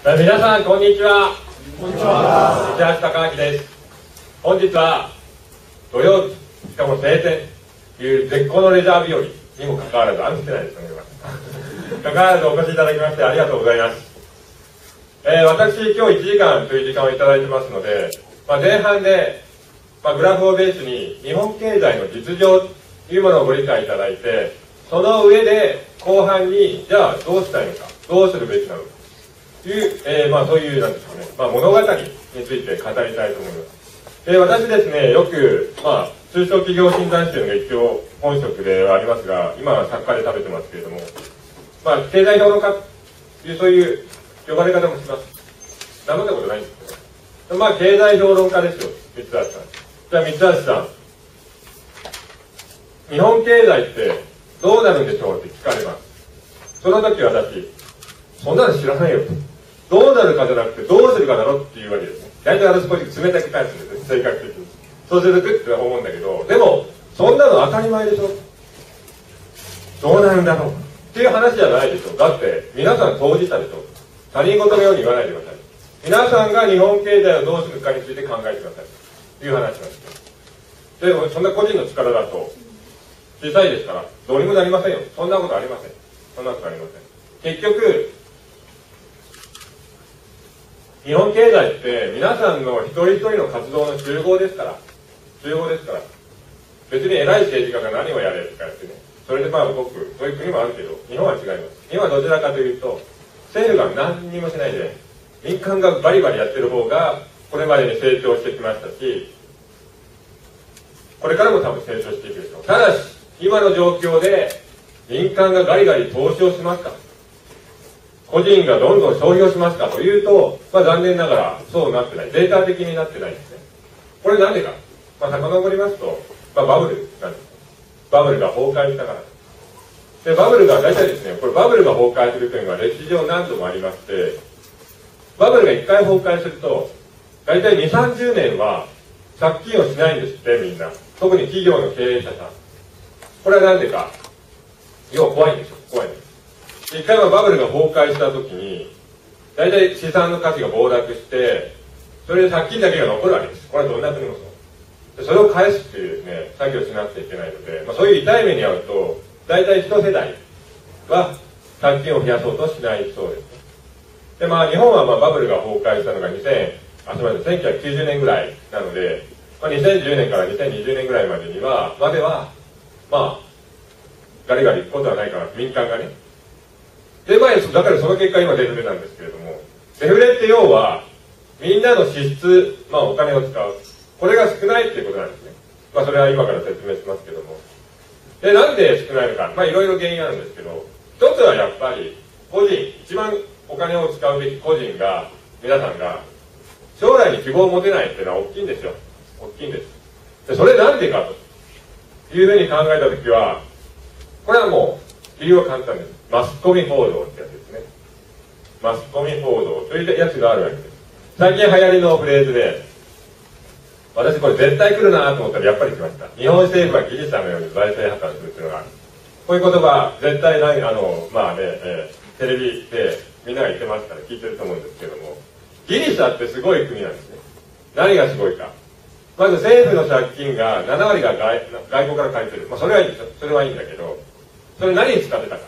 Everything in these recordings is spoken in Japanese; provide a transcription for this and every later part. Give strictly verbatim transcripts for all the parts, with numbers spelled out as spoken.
皆さんこんにちは。 こんにちは。 市橋貴明です。本日は土曜日、しかも晴天という絶好のレジャー日和にもかかわらず、雨降ってないですね。かかわらずお越しいただきましてありがとうございます。えー、私今日いちじかんという時間をいただいてますので、まあ、前半で、まあ、グラフをベースに日本経済の実情というものをご理解いただいて、その上で後半にじゃあどうしたいのか、どうするべきなのかという、えー、まあそういうなんですかね、まあ、物語について語りたいと思います。えー、私ですね、よく、まあ、中小企業診断士というのが一応本職ではありますが、今は作家で食べてますけれども、まあ、経済評論家という、そういう呼ばれ方もします。名乗ったことないんですけど、まあ、経済評論家ですよ、三橋さん。じゃあ、三橋さん、日本経済ってどうなるんでしょうって聞かれます。その時私、そんなの知らないよと。どうなるかじゃなくて、どうするかだろっていうわけですね。大体私こういう冷たく返すんですね、性格的に。そうするとって思うんだけど、でも、そんなの当たり前でしょ。どうなるんだろうっていう話じゃないでしょ。だって、皆さん当事者でしょ。他人事のように言わないでください。皆さんが日本経済をどうするかについて考えてください。という話なんですよ。でも、そんな個人の力だと、小さいですから、どうにもなりませんよ。そんなことありません。そんなことありません。結局、日本経済って皆さんの一人一人の活動の集合ですから、集合ですから、別に偉い政治家が何をやれとかやってね、それでまあ動く、そういう国もあるけど、日本は違います。日本はどちらかというと、政府が何にもしないで、民間がバリバリやってる方が、これまでに成長してきましたし、これからも多分成長していくでしょう。ただし、今の状況で、民間がガリガリ投資をしますか、個人がどんどん消費をしますかというと、まあ残念ながらそうなってない。データ的になってないんですね。これなんでか。まあ遡りますと、まあバブルなんです。バブルが崩壊したから。で、バブルが大体ですね、これバブルが崩壊するというのは歴史上何度もありまして、バブルが一回崩壊すると、大体に、さんじゅうねんは借金をしないんですって、みんな。特に企業の経営者さん。これはなんでか。要は怖いんですよ。怖いんです。一回はバブルが崩壊した時に、大体資産の価値が暴落して、それで借金だけが残るわけです。これはどんな国もそう。それを返すっていうね、作業しなくちゃいけないので、まあ、そういう痛い目に遭うと、大体一世代は借金を増やそうとしないそうです。で、まあ日本はまあバブルが崩壊したのがにせん、あ、すみません、せんきゅうひゃくきゅうじゅうねんぐらいなので、まあ、にせんじゅうねんからにせんにじゅうねんぐらいまでには、までは、まあ、ガリガリいくことはないかな、民間がね。で、まあ、だからその結果今デフレなんですけれども、デフレって要は、みんなの支出、まあお金を使う。これが少ないっていうことなんですね。まあそれは今から説明しますけども。で、なんで少ないのか。まあいろいろ原因あるんですけど、一つはやっぱり、個人、一番お金を使うべき個人が、皆さんが、将来に希望を持てないっていうのは大きいんですよ。大きいんです。で、それなんでかというふうに考えたときは、これはもう、理由は簡単です。マスコミ報道ってやつですね。マスコミ報道というやつがあるわけです。最近流行りのフレーズで、私これ絶対来るなと思ったらやっぱり来ました。日本政府はギリシャのように財政破綻するっていうのがある。こういう言葉、絶対ない、あの、まあね、えー、テレビでみんなが言ってますから聞いてると思うんですけども、ギリシャってすごい国なんですね。何がすごいか。まず政府の借金がななわりが 外, 外国から借りてる。まあそれはいいんですよ。それはいいんだけど、それ何に使ってたか。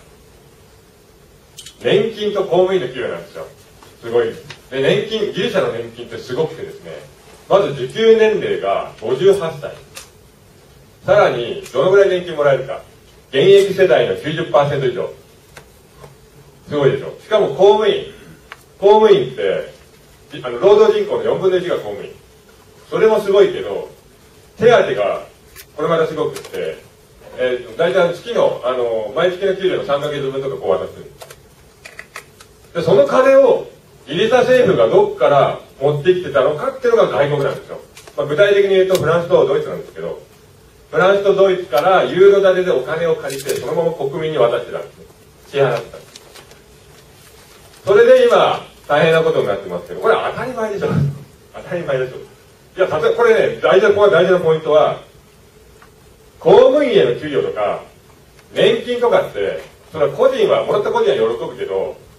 年金と公務員の給与なんですよ。すごい。で、年金、ギリシャの年金ってすごくてですね、まず受給年齢がごじゅうはっさい。さらに、どのぐらい年金もらえるか。現役世代の きゅうじゅっパーセント 以上。すごいでしょ。しかも公務員。公務員って、あの、労働人口のよんぶんのいちが公務員。それもすごいけど、手当が、これまたすごくって、えー、大体月の、あの、毎月の給料のさんかげつぶんとかこう渡する。で、その金を、ギリシャ政府がどこから持ってきてたのかっていうのが外国なんですよ。まあ、具体的に言うとフランスとドイツなんですけど、フランスとドイツからユーロ建てでお金を借りて、そのまま国民に渡してたんですね。支払ってたんです。それで今、大変なことになってますけど、これは当たり前でしょ。当たり前でしょ。いや、例えばこれね、大事な、ここは大事なポイントは、公務員への給与とか、年金とかって、それは個人は、もらった個人は喜ぶけど、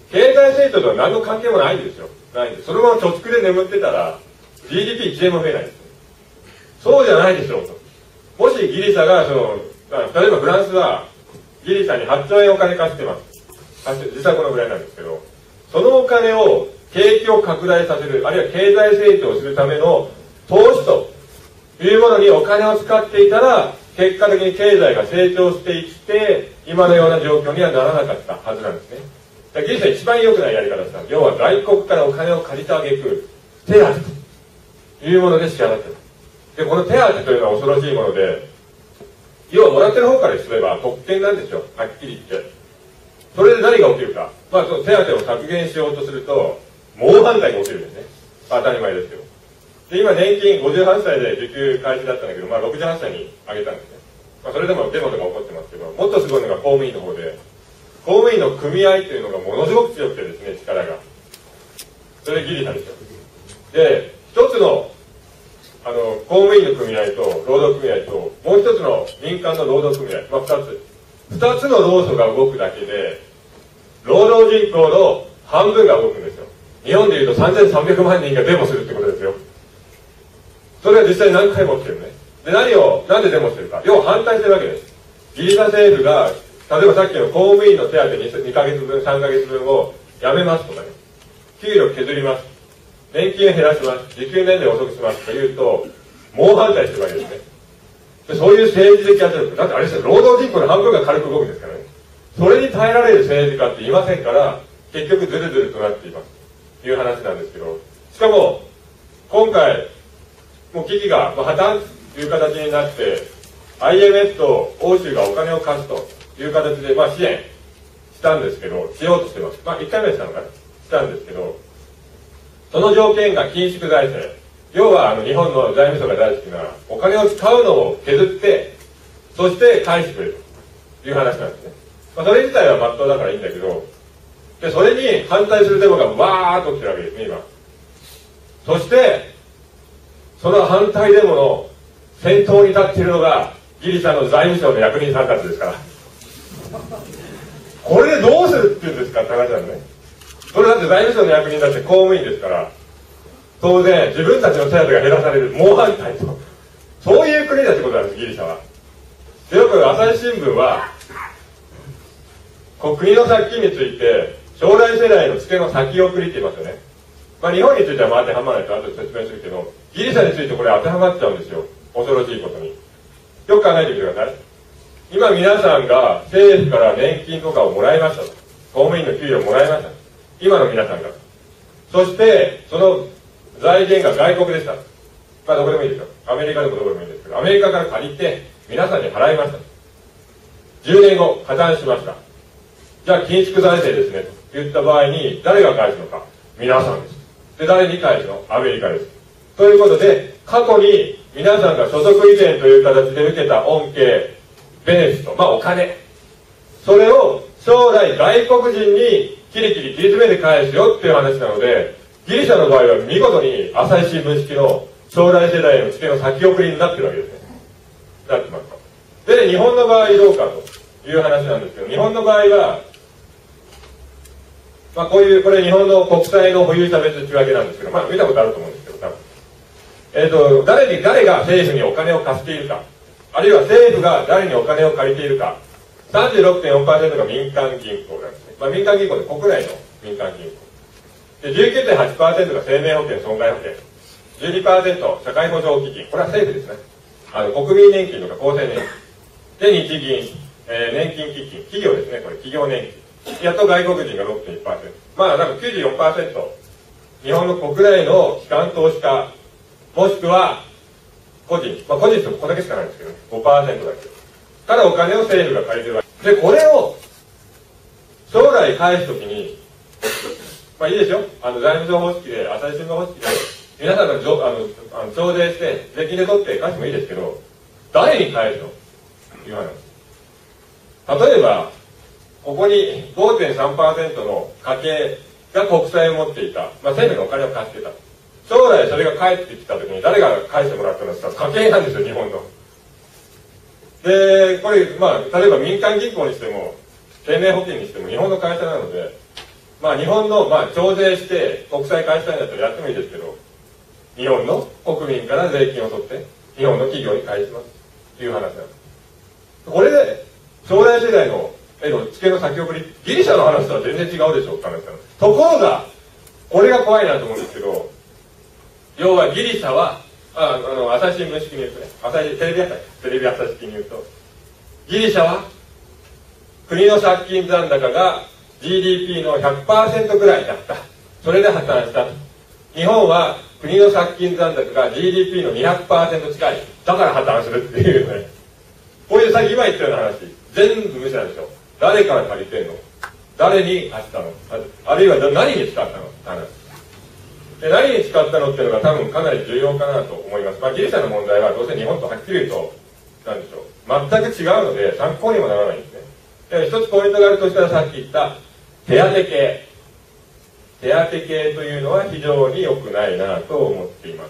経済成長とは何の関係もないんですよ。ないんです。そのまま貯蓄で眠ってたら、ジーディーピーいち 円も増えないんですよ。そうじゃないでしょうと。もしギリシャが、その、例えばフランスは、ギリシャにはっちょうえんお金貸してます。実際このぐらいなんですけど、そのお金を景気を拡大させる、あるいは経済成長するための投資というものにお金を使っていたら、結果的に経済が成長していって、今のような状況にはならなかったはずなんですね。ギリシャ一番良くないやり方です。要は外国からお金を借りた挙句、手当というもので支払っている。で、この手当というのは恐ろしいもので、要はもらってる方からすれば特権なんですよ。はっきり言って。それで何が起きるか。まあ、その手当を削減しようとすると、猛反対が起きるんですね。当たり前ですけど。で、今年金ごじゅうはっさいで受給開始だったんだけど、まあろくじゅうはっさいに上げたんですね。まあそれでもデモとか起こってますけど、もっとすごいのが公務員の方で、公務員の組合っていうのがものすごく強くてですね、力が。それでギリシャですよ。で、一つの、あの、公務員の組合と労働組合と、もう一つの民間の労働組合、まあ二つ。二つの労組が動くだけで、労働人口の半分が動くんですよ。日本でいうとさんぜんさんびゃくまんにんがデモするってことですよ。それは実際何回も起きてるね。で、何を、なんでデモしてるか。要は反対してるわけです。ギリシャ政府が、例えばさっきの公務員の手当ににかげつぶん、さんかげつぶんをやめますとかね。給料削ります。年金を減らします。受給年齢を遅くしますとか言うと、猛反対してるわけですね。でそういう政治的圧力。だってあれですよ、労働人口の半分が軽く動くんですからね。それに耐えられる政治家っていませんから、結局ズルズルとなっています。という話なんですけど、しかも、今回、もう危機が破綻という形になって、アイエムエフ と欧州がお金を貸すという形で、まあ支援したんですけど、しようとしてます。まあいっかいめしたのかなしたんですけど、その条件が緊縮財政。要はあの日本の財務省が大好きな、お金を使うのを削って、そして返してくれるという話なんですね。まあそれ自体は真っ当だからいいんだけど、で、それに反対するデモがわーっと起きてるわけですね、今。そして、その反対デモの先頭に立っているのが、ギリシャの財務省の役人さんたちですから。これでどうするって言うんですかって話なんね。それだって財務省の役人だって公務員ですから、当然自分たちの手当が減らされる猛反対と。そういう国だってことなんです、ギリシャは。で、よく朝日新聞は、国の借金について、将来世代の付けの先送りって言いますよね。まあ日本についてはまあ当てはまらないと後で説明するけど、ギリシャについてこれ当てはまっちゃうんですよ。恐ろしいことに。よく考えてみてください。今皆さんが政府から年金とかをもらいましたと。公務員の給料をもらいました。今の皆さんが。そして、その財源が外国でした。まあどこでもいいですよ。アメリカでもどこでもいいんですけど、アメリカから借りて皆さんに払いました。じゅうねんご、破綻しました。じゃあ緊縮財政ですね。と言った場合に、誰が返すのか。皆さんです。で、誰に返すの？アメリカです。ということで、過去に皆さんが所得移転という形で受けた恩恵、ベネフィット、まあお金。それを将来外国人にキリキリ切り詰めて返すよっていう話なので、ギリシャの場合は見事に朝日新聞式の将来世代への付けの先送りになってるわけですね。なってますと。で、日本の場合どうかという話なんですけど、日本の場合は、まあこういう、これ日本の国債の保有者別内訳なんですけど、まあ見たことあると思うんですけど、多分。えっと、誰に、誰が政府にお金を貸しているか、あるいは政府が誰にお金を借りているか、さんじゅうろくてんよんパーセント が民間銀行なんですね。まあ民間銀行で国内の民間銀行。で、じゅうきゅうてんはちパーセント が生命保険、損害保険。じゅうにパーセント 社会保障基金。これは政府ですね。あの、国民年金とか厚生年金。で、日銀、えー、年金基金。企業ですね。これ、企業年金。やっと外国人が ろくてんいちパーセント。まあ、なんか きゅうじゅうよんパーセント。日本の国内の機関投資家、もしくは、個人。まあ、個人ってここだけしかないんですけどね。ごパーセント だけ。からお金を政府が借りてるわけ。で、これを、将来返すときに、まあいいですよ。あの、財務省方式で、朝日新聞方式で、皆さんがじょあのあの徴税して、税金で取って返してもいいですけど、誰に返すのという話です。例えば、ここに ごてんさんパーセント の家計が国債を持っていた。まあ政府にお金を貸してた。将来それが返ってきたときに誰が返してもらったのですか？家計なんですよ、日本の。で、これ、まあ、例えば民間銀行にしても、生命保険にしても日本の会社なので、 まあ日本の、まあ徴税して国債返したいんだったらやってもいいですけど、日本の国民から税金を取って、日本の企業に返しますという話なんです。これで、将来世代のへの付けの先送り、ギリシャの話とは全然違うでしょって話なんです。ところが、これが怖いなと思うんですけど、要はギリシャは、ああの、朝日新聞式に言うとね、朝日、テレビ朝日、テレビ朝日式に言うと、ギリシャは、国の借金残高が ジーディーピー の ひゃくパーセント ぐらいだった。それで破綻したと。日本は、国の借金残高が ジーディーピー の にひゃくパーセント 近い。だから破綻するっていうね。こういうさっき今言ったような話、全部無視なんでしょ。誰から借りてんの？誰に貸したの？あるいは何に使ったの？って話。で、何に使ったのっていうのが多分かなり重要かなと思います。まあ、ギリシャの問題はどうせ日本とはっきり言うと、なんでしょう。全く違うので参考にもならないんですね。で、一つポイントがあるとしたらさっき言った手当系。手当系というのは非常に良くないなと思っています。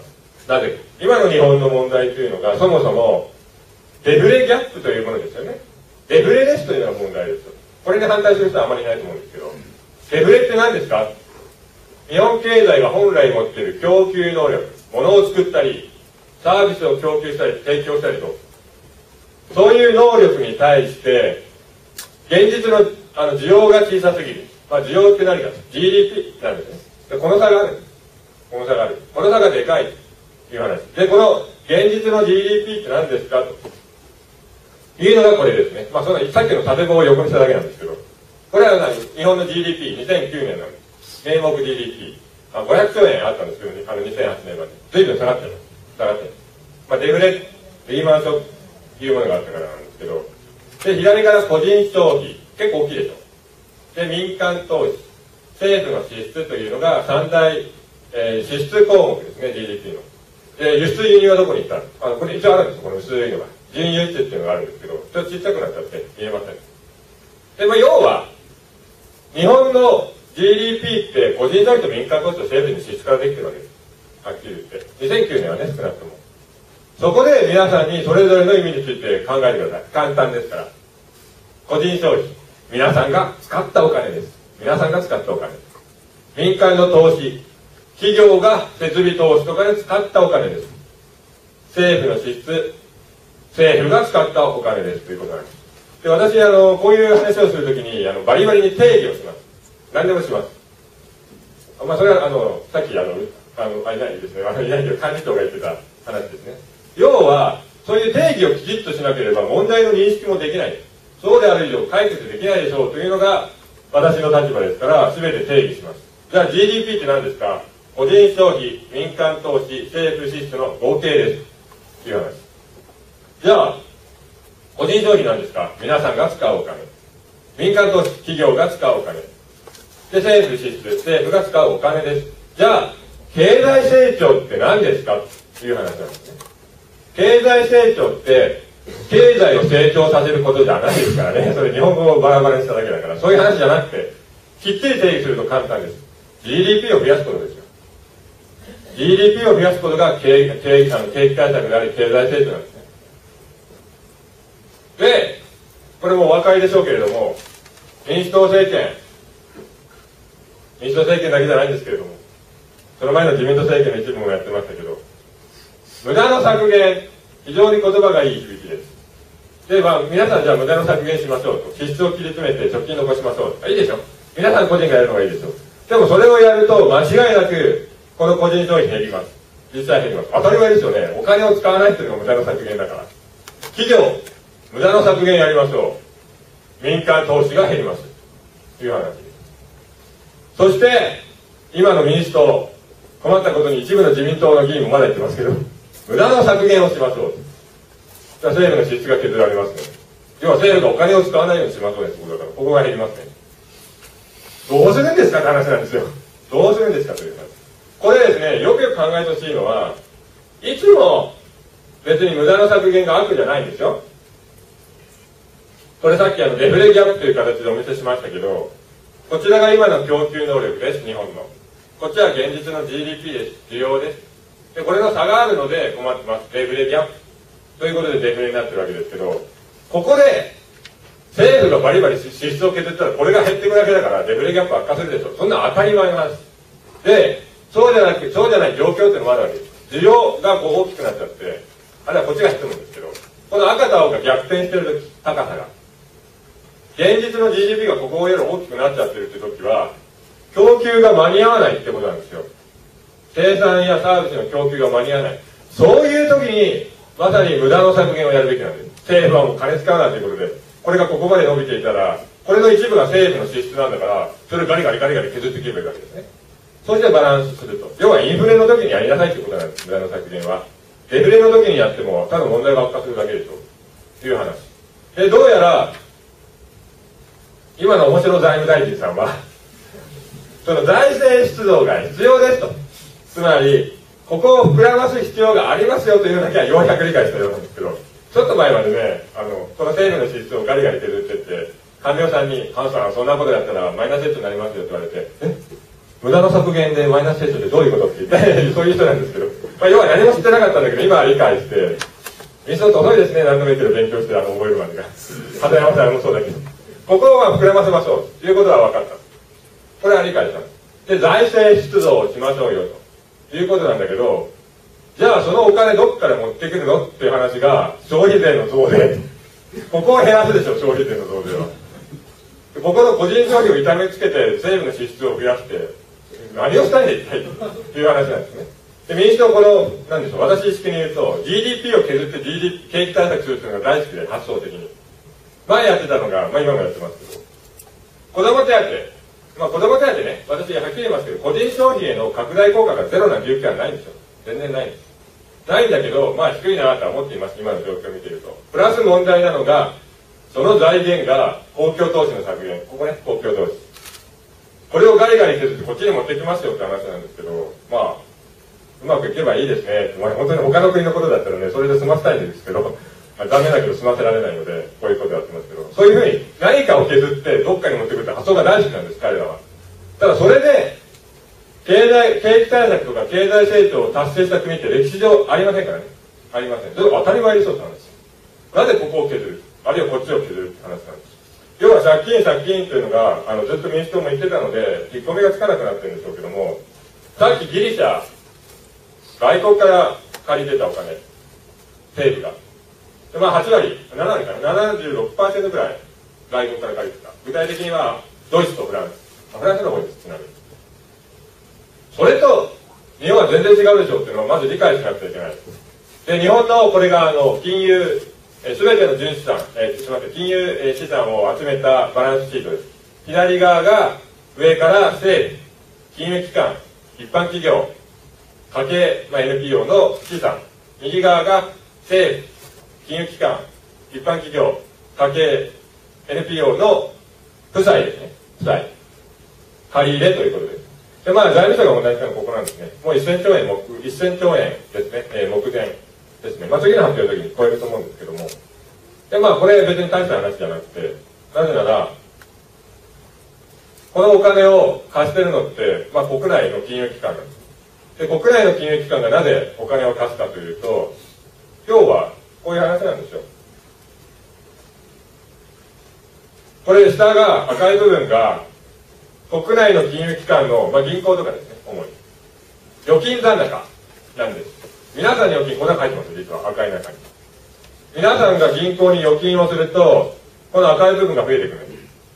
なぜ今の日本の問題というのがそもそもデフレギャップというものですよね。デフレですというのが問題ですよ。これに反対する人はあまりいないと思うんですけど、デフレって何ですか？日本経済が本来持っている供給能力、物を作ったり、サービスを供給したり、提供したりと、そういう能力に対して、現実のあの需要が小さすぎる。まあ、需要って何か ジーディーピー なんですね。で、この差があるんです。この差がある。この差がでかいという話。で、この現実の ジーディーピー って何ですかというのがこれですね。まあ、そのさっきの縦棒を横にしただけなんですけど、これは何日本の ジーディーピーにせんきゅうねんなんです。名目 ジーディーピー。あごひゃくちょうえんあったんですけど、あのにせんはちねんまで。随分下がってる。下がってる。まあ、デフレ、リーマンショックというものがあったからなんですけど、で、左から個人消費。結構大きいでしょ。で、民間投資。政府の支出というのが三大、えー、支出項目ですね、ジーディーピー の。で、輸出輸入はどこに行ったの？あの、これ一応あるんですよ、この薄いのが。準輸出っていうのがあるんですけど、ちょっとちっちゃくなっちゃって見えません。で、まあ、要は、日本の ジーディーピー って個人消費と民間投資と政府に支出からできてるわけです。はっきり言って。にせんきゅうねんはね、少なくとも。そこで皆さんにそれぞれの意味について考えてください。簡単ですから。個人消費。皆さんが使ったお金です。皆さんが使ったお金。民間の投資。企業が設備投資とかで使ったお金です。政府の支出。政府が使ったお金ですということなんです。で、私、あの、こういう話をするときに、あの、バリバリに定義をします。何でもします。まあ、それは、あの、さっき、あの、あの、あ、いないですね。あの、いないけど、幹事長が言ってた話ですね。要は、そういう定義をきちっとしなければ問題の認識もできない。そうである以上、解決できないでしょうというのが、私の立場ですから、すべて定義します。じゃあ、ジーディーピー って何ですか？個人消費、民間投資、政府支出の合計です。という話。じゃあ、個人消費なんですか？皆さんが使うお金。民間投資、企業が使うお金。で、政府支出、政府が使うお金です。じゃあ、経済成長って何ですかっていう話なんですね。経済成長って、経済を成長させることじゃないですからね。それ日本語をバラバラにしただけだから。そういう話じゃなくて、きっちり定義すると簡単です。ジーディーピー を増やすことですよ。ジーディーピー を増やすことが景気、景気、あの景気対策であり、経済成長なんですね。で、これもお分かりでしょうけれども、民主党政権、民主党政権だけじゃないんですけれども、その前の自民党政権の一部もやってましたけど、無駄の削減、非常に言葉がいい響きです。で、まあ、皆さんじゃあ無駄の削減しましょうと。支出を切り詰めて貯金残しましょうと。いいでしょ。皆さん個人がやるのがいいでしょう。でもそれをやると間違いなく、この個人消費減ります。実際減ります。当たり前ですよね。お金を使わないっていうのが無駄の削減だから。企業、無駄の削減やりましょう。民間投資が減ります。という話です。そして、今の民主党、困ったことに一部の自民党の議員もまだ言ってますけど、無駄の削減をしましょう。じゃあ政府の支出が削られますね。要は政府がお金を使わないようにしましょうです。だから、ここが減りますね。どうするんですかって話なんですよ。どうするんですかという話。これですね、よくよく考えてほしいのは、いつも別に無駄の削減が悪じゃないんですよ。これさっきあのデフレギャップという形でお見せしましたけど、こちらが今の供給能力です、日本の。こっちは現実の ジーディーピー です、需要です。で、これの差があるので困ってます。デフレギャップ。ということでデフレになってるわけですけど、ここで、 政府がバリバリ支出を削ったらこれが減っていくだけだからデフレギャップ悪化するでしょ。そんな当たり前の話で、そうじゃなくそうじゃない状況っていうのもあるわけです。需要がこう大きくなっちゃって、あるいはこっちが進むんですけど、この赤と青が逆転してる時、高さが現実の ジーディーピー がここより大きくなっちゃってるって時は供給が間に合わないってことなんですよ。生産やサービスの供給が間に合わない。そういう時にまさに無駄の削減をやるべきなんです。政府はもう金使うなということで、これがここまで伸びていたら、これの一部が政府の支出なんだから、それをガリガリガリガリ削っていけばいいわけですね。そしてバランスすると。要はインフレの時にやりなさいということなんです、無駄の削減は。デフレの時にやっても、ただ問題が悪化するだけでしょ。という話。で、どうやら、今の面白財務大臣さんは、その財政出動が必要ですと。つまり、ここを膨らます必要がありますよというのだけはようやく理解したようなんですけど、ちょっと前までね、あの、この政府の支出をガリガリ削ってって、官僚さんに、ハンさん、そんなことやったらマイナス成長になりますよって言われて、え無駄の削減でマイナス成長ってどういうことって言って、そういう人なんですけど、まあ、要は何も知ってなかったんだけど、今は理解して、民主党って遅いですね、何度も言ってる勉強して、あの、覚えるまでが。片山さんもそうだけど、ここをまあ膨らませましょうということは分かった。これは理解したんです。で、財政出動をしましょうよということなんだけど、じゃあそのお金どっから持ってくるのっていう話が消費税の増税。ここを減らすでしょ、消費税の増税は。ここの個人消費を痛めつけて政府の支出を増やして何をしたいんだ一体という話なんですね。で、民主党この、なんでしょう、私意識に言うと ジーディーピー を削って ジーディーピー 景気対策するっていうのが大好きで、発想的に。前やってたのが、まあ今もやってますけど、子供手当。まあ子供手当ね、私はっきり言いますけど、個人消費への拡大効果がゼロなんていう気はないんですよ。全然ないんです。ないんだけど、まあ低いなとは思っています、今の状況を見ていると。プラス問題なのが、その財源が公共投資の削減。ここね、公共投資。これをガリガリ削ってこっちに持ってきますよって話なんですけど、まあ、うまくいけばいいですね。まあ、本当に他の国のことだったらね、それで済ませたいんですけど、まあ、残念だけど済ませられないので、こういうことやってますけど、そういうふうに何かを削ってどっかに持ってくるって発想が大好きなんです、彼らは。ただそれで、経済、景気対策とか経済成長を達成した国って歴史上ありませんからね。ありません。それ当たり前でしょって話です。なぜここを削る、あるいはこっちを削るって話なんです。要は借金借金というのが、あの、ずっと民主党も言ってたので、引っ込みがつかなくなってるんでしょうけども、さっきギリシャ、外国から借りてたお金、政府が。でまあはち割、なな割かな、ななじゅうろくパーセント ぐらい外国から借りてた。具体的にはドイツとフランス。フランスの方が多いです、ちなみに。それと日本は全然違うでしょうっていうのをまず理解しなくちゃいけない。で、日本のこれがあの金融、すべての純資産、えー、すみません、金融資産を集めたバランスシートです。左側が上から政府、金融機関、一般企業、家計、まあ、エヌピーオー の資産。右側が政府、金融機関、一般企業、家計、エヌピーオー の負債ですね。負債。借り入れということです。で、まあ、財務省が問題したのはここなんですね。もうせんちょうえん、目、せんちょうえんですね。えー、目前ですね。まあ、次の発表の時に超えると思うんですけども。で、まあ、これ別に大した話じゃなくて、なぜなら、このお金を貸してるのって、まあ、国内の金融機関なんです。で、国内の金融機関がなぜお金を貸すかというと、今日はこういう話なんですよ。これ下が赤い部分が国内の金融機関の、まあ、銀行とかですね、主に預金残高なんです。皆さんに預金、これは書いてます、実は赤い中に。皆さんが銀行に預金をすると、この赤い部分が増えてくるんです。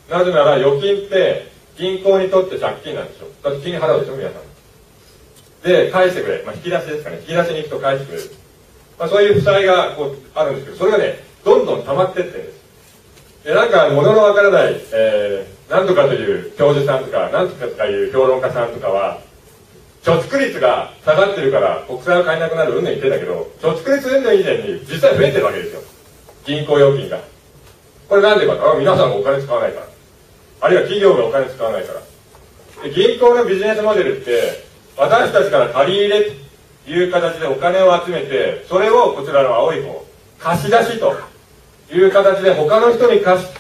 なぜなら預金って銀行にとって借金なんですよ。だって金払うでしょ、皆さん。で、返してくれ。まあ、引き出しですかね。引き出しに行くと返してくれる。まあ、そういう負債がこうあるんですけど、それがね、どんどん溜まってってるんです。で、なんか、物のわからない、えー、なんとかという教授さんとか、なんとかという評論家さんとかは、貯蓄率が下がってるから国債を買えなくなるうんぬん言ってたけど、貯蓄率うんぬん以前に実際増えてるわけですよ。銀行預金が。これなんでかと、皆さんがお金使わないから。あるいは企業がお金使わないから。で、銀行のビジネスモデルって、私たちから借り入れという形でお金を集めて、それをこちらの青い方、貸し出しという形で他の人に貸して、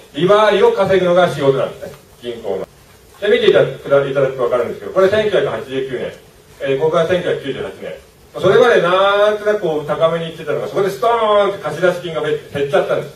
利回りを稼ぐのが仕事なんですね。銀行の。で、見ていただくと分かるんですけど、これせんきゅうひゃくはちじゅうきゅうねん、えー、ここがせんきゅうひゃくきゅうじゅうはちねん。それまでなんとなくこう高めに行ってたのが、そこでストーンって貸し出し金が減っちゃったんです。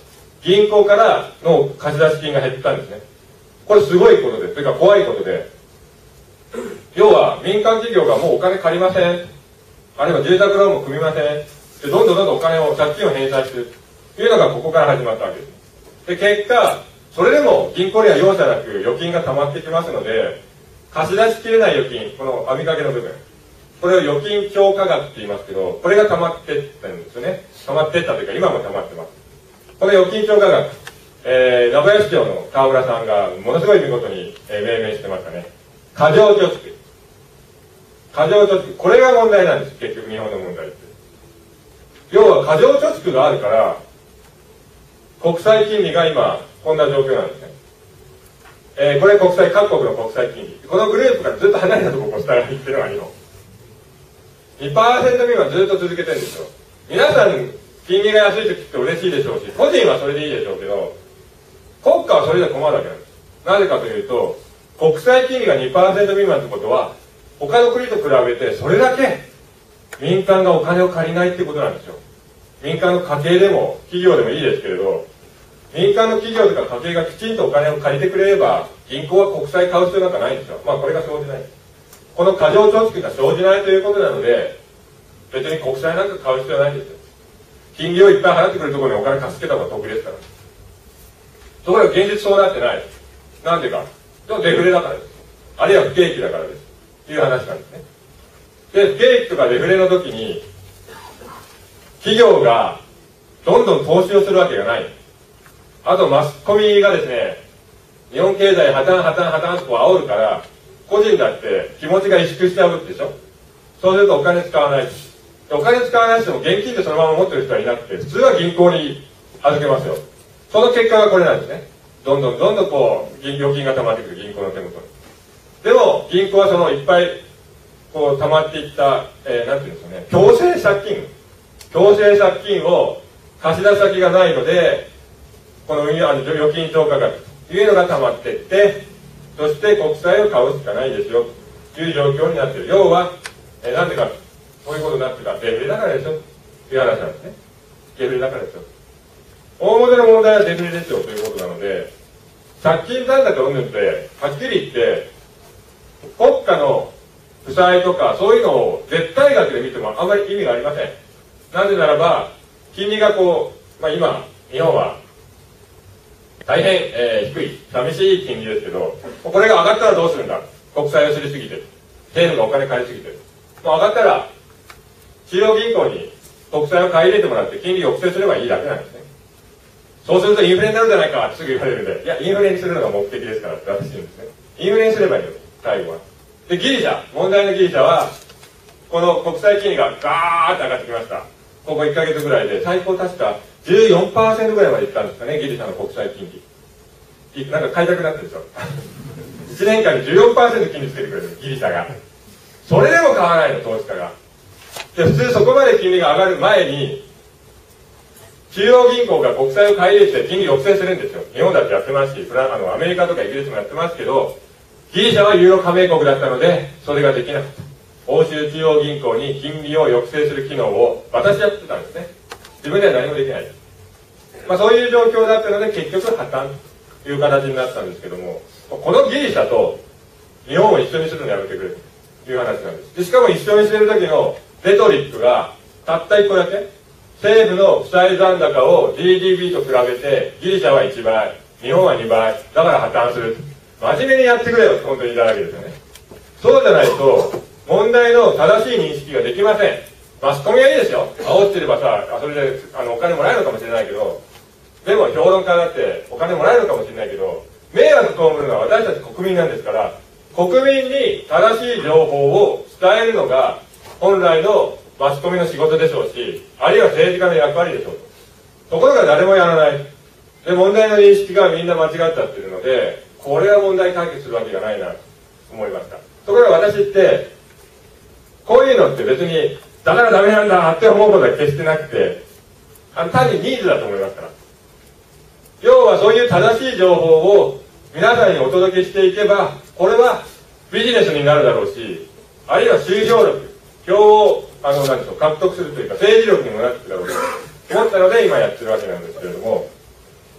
銀行からの貸出金が減ったんですね。これすごいことで、というか怖いことで、要は民間企業がもうお金借りません、あるいは住宅ローンも組みません、でどんどんどんどんお金を、借金を返済しているというのがここから始まったわけです。で、結果、それでも銀行には容赦なく預金が溜まってきますので、貸し出しきれない預金、この網掛けの部分、これを預金強化額って言いますけど、これが溜まっていったんですよね。溜まっていったというか、今も溜まってます。この預金強化額、えー、名古屋市長の河村さんがものすごい見事に、えー、命名してましたね。過剰貯蓄。過剰貯蓄。これが問題なんです、結局日本の問題って。要は過剰貯蓄があるから、国際金利が今、こんな状況なんですね。えー、これ国際、各国の国際金利。このグループからずっと離れたところを下が行ってるのが日本。にパーセント 未満ずっと続けてるんですよ。皆さん、金利が安いと聞くと嬉しいでしょうし、個人はそれでいいでしょうけど、国家はそれで困るわけなんです。なぜかというと、国際金利が にパーセント 未満ってことは、他の国と比べてそれだけ民間がお金を借りないってことなんですよ。民間の家計でも企業でもいいですけれど、民間の企業とか家計がきちんとお金を借りてくれれば、銀行は国債買う必要なんかないんですよ。まあこれが生じない。この過剰貯蓄が生じないということなので、別に国債なんか買う必要ないんですよ。金利をいっぱい払ってくれるところにお金貸し付けた方が得ですから。ところが現実そうなってない。なんでか。デフレだからです。あるいは不景気だからです。という話なんですね。で、不景気とかデフレの時に、企業がどんどん投資をするわけがない。あとマスコミがですね、日本経済破綻破綻破綻とこう煽るから、個人だって気持ちが萎縮しちゃうでしょ。そうするとお金使わない。お金使わない人も現金でそのまま持ってる人はいなくて、普通は銀行に預けますよ。その結果がこれなんですね。どんどんどんどんこう、預金が溜まってくる銀行の手元に。でも、銀行はそのいっぱい、こう溜まっていった、えー、なんていうんですかね、強制借金。強制借金を貸し出し先がないので、この預金超過額というのが溜まっていって、そして国債を買うしかないですよ、という状況になっている。要は、えー、なんでか、そういうことになってるか、デフレだからですよ、という話なんですね。デフレだからですよ。大元の問題はデフレですよ、ということなので、借金残高云々って、はっきり言って、国家の負債とか、そういうのを絶対額で見てもあんまり意味がありません。なぜならば、金利がこう、まあ今、日本は、大変、えー、低い、寂しい金利ですけど、これが上がったらどうするんだ。国債をすりすぎて、政府がお金借りすぎて。もう上がったら、中央銀行に国債を買い入れてもらって金利を抑制すればいいだけなんですね。そうするとインフレになるじゃないかってすぐ言われるんで、いや、インフレにするのが目的ですからって私言うんですね。インフレにすればいいよ、最後は。で、ギリシャ、問題のギリシャは、この国債金利がガーッと上がってきました。ここいっかげつぐらいで、最高確か じゅうよんパーセント ぐらいまでいったんですかね、ギリシャの国債金利。なんか買いたくなってるでしょ。いちねんかんに じゅうよんパーセント 金利つけてくれる、ギリシャが。それでも買わないの、投資家が。で、普通そこまで金利が上がる前に、中央銀行が国債を買い入れて金利抑制するんですよ。日本だってやってますし、フランあのアメリカとかイギリスもやってますけど、ギリシャはユーロ加盟国だったので、それができなかった。欧州中央銀行に金利を抑制する機能を私やってたんですね。自分では何もできない。まあそういう状況だったので、結局破綻という形になったんですけども、このギリシャと日本を一緒にするのやめてくれという話なんです。で、しかも一緒にしてる時のレトリックが、たった一個だけ、政府の負債残高を ジーディーピー と比べて、ギリシャはいちばい、日本はにばい、だから破綻する。真面目にやってくれよって本当に言いただけですよね。そうじゃないと、問題の正しい認識ができません。マスコミはいいですよ。煽ってればさ、それであのお金もらえるのかもしれないけど、でも評論家だってお金もらえるのかもしれないけど、迷惑被るのは私たち国民なんですから、国民に正しい情報を伝えるのが本来のマスコミの仕事でしょうし、あるいは政治家の役割でしょうと。ところが誰もやらない。で、問題の認識がみんな間違っちゃってるので、これは問題解決するわけがないなと思いました。ところが私って、こういうのって別に、だからダメなんだって思うことは決してなくて、あの単にニーズだと思いますから。要はそういう正しい情報を皆さんにお届けしていけば、これはビジネスになるだろうし、あるいは集票力、票をあの何でしょう獲得するというか政治力にもなってくるだろうと思ったので今やってるわけなんですけれども、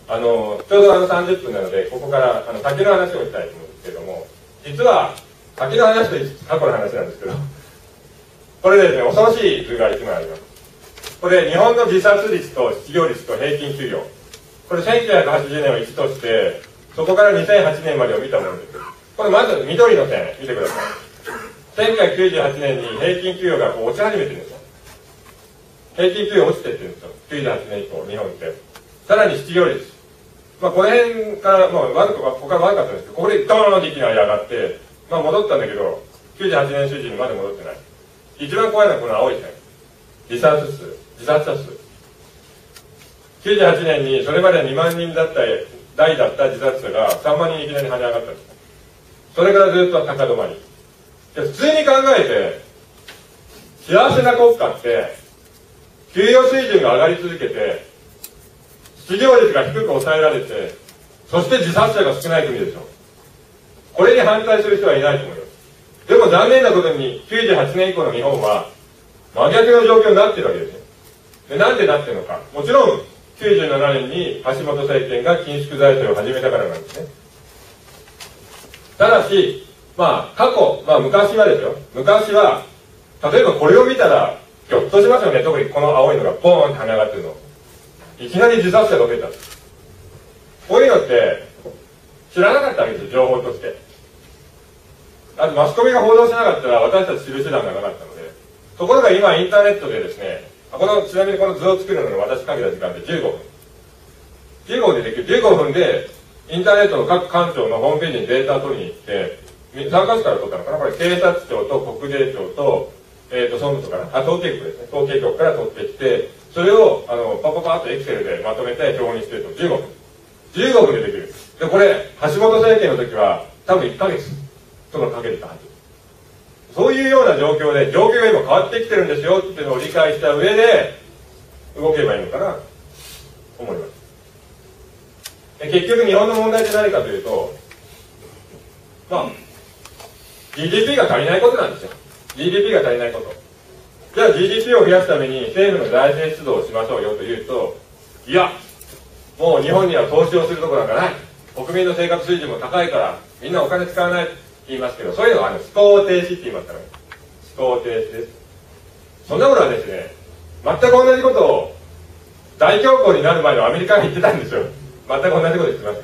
あの、ちょうどあのさんじゅっぷんなので、ここからあの先の話をしたいと思うんですけれども、実は、先の話と過去の話なんですけど、これですね、恐ろしい図がいちまいあります。これ、日本の自殺率と失業率と平均給与。これ、せんきゅうひゃくはちじゅうねんをいちとして、そこからにせんはちねんまでを見たものです。これ、まず緑の線、見てください。せんきゅうひゃくきゅうじゅうはちねんに平均給与がこう落ち始めてるんですよ。平均給与落ちてってるんですよ。きゅうじゅうはちねん以降、日本って。さらに失業率。まあ、この辺から、まあ、悪く、ここから悪かったんですけど、ここでドーンといきなり上がって、まあ、戻ったんだけど、きゅうじゅうはちねん水準にまで戻ってない。一番怖いのはこの青い線。自殺数、自殺者数。きゅうじゅうはちねんにそれまでにまんにんだった代だった自殺者がさんまんにんいきなり跳ね上がったんです。それからずっと高止まり。で普通に考えて、幸せな国家って、給与水準が上がり続けて、失業率が低く抑えられて、そして自殺者が少ない国でしょ。これに反対する人はいないと思います。でも残念なことにきゅうじゅうはちねん以降の日本は真逆の状況になってるわけですよ。で、なんでなってるのか。もちろんきゅうじゅうななねんに橋本政権が緊縮財政を始めたからなんですね。ただし、まあ過去、まあ昔はですよ。昔は、例えばこれを見たら、ぎょっとしますよね。特にこの青いのがボーンって跳ね上がってるの。いきなり自殺者が増えた。こういうのって知らなかったわけですよ、情報として。あとマスコミが報道しなかったら私たち知る手段がなかったので。ところが今インターネットでですね、このちなみにこの図を作るのに私かけた時間でじゅうごふん。じゅうごふんでできる。じゅうごふんでインターネットの各官庁のホームページにデータを取りに行って、さんかしょから取ったのかな、これ警察庁と国税庁と、えっ、ー、と、総務省かな、あ、統計局ですね。統計局から取ってきて、それを、あの、パパパッとエクセルでまとめて表にしてるとじゅうごふん。じゅうごふんでできる。で、これ、橋本政権の時は、多分いっかげつとかかけてたはず。そういうような状況で、状況が今変わってきてるんですよっていうのを理解した上で、動けばいいのかな、と思います。で結局日本の問題って何かというと、まあ、ジーディーピー が足りないことなんですよ。ジーディーピー が足りないこと。じゃあ ジーディーピー を増やすために政府の財政出動をしましょうよというと、いや、もう日本には投資をするところなんかない。国民の生活水準も高いから、みんなお金使わないと言いますけど、そういうのはあの思考停止って言いますからね。思考停止です。そんなものはですね、全く同じことを大恐慌になる前のアメリカが言ってたんですよ。全く同じこと言ってました。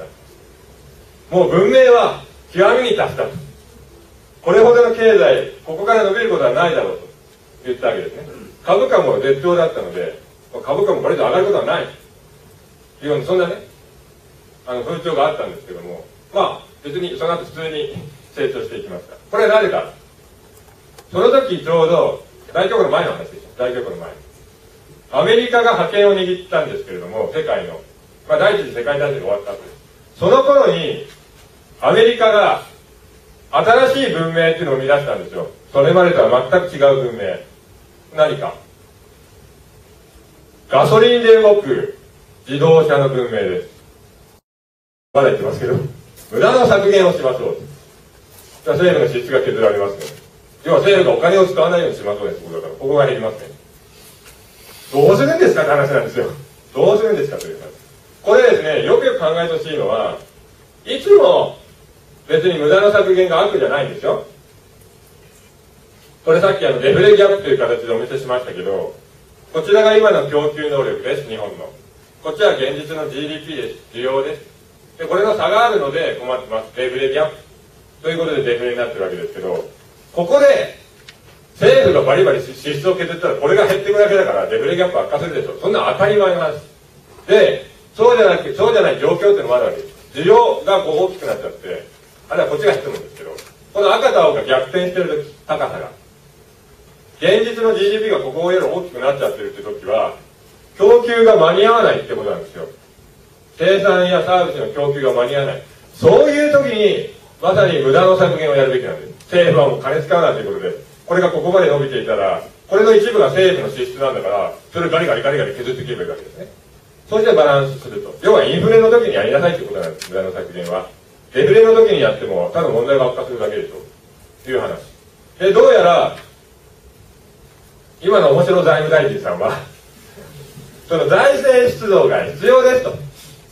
もう文明は極みに達したと。これほどの経済、ここから伸びることはないだろうと言ったわけですね。株価も絶頂だったので、株価もこれ以上上がることはないというような、そんなね、あの風潮があったんですけども、まあ別にその後普通に成長していきました。これはなぜか。その時ちょうど大恐慌の前の話でしょ。大恐慌の前。アメリカが覇権を握ったんですけれども、世界の、まあ第一次世界大戦が終わった後です。その頃にアメリカが新しい文明っていうのを生み出したんですよ。それまでとは全く違う文明。何か。ガソリンで動く自動車の文明です。まだ言ってますけど、無駄の削減をしましょう。政府の支出が削られますね。要は政府がお金を使わないようにしましょうね、そこだから。ここが減りますね。どうするんですかって話なんですよ。どうするんですかという話。これですね、よくよく考えてほしいのは、いつも別に無駄の削減が悪じゃないんですよ。これさっきあのデフレギャップという形でお見せしましたけど、こちらが今の供給能力です、日本の。こっちは現実の ジーディーピー です、需要です。で、これの差があるので困ってます。デフレギャップ。ということでデフレになってるわけですけど、ここで政府がバリバリ支出を削ったらこれが減っていくだけだからデフレギャップ悪化するでしょ。そんな当たり前の話。で、そうじゃなくて、そうじゃない状況っていうのもあるわけです。需要がこう大きくなっちゃって、あるいはこっちが減ってるんですけど、この赤と青が逆転してる時、高さが。現実の ジーディーピー がここより大きくなっちゃってるって時は、供給が間に合わないってことなんですよ。生産やサービスの供給が間に合わない。そういう時に、まさに無駄の削減をやるべきなんです。政府はもう金使わないということで、これがここまで伸びていたら、これの一部が政府の支出なんだから、それをガリガリガリガリ削っていけばいいわけですね。そしてバランスすると。要はインフレの時にやりなさいということなんです、無駄の削減は。デフレの時にやっても、ただ問題が悪化するだけでしょ。という話。で、どうやら、今の面白財務大臣さんは、その財政出動が必要ですと。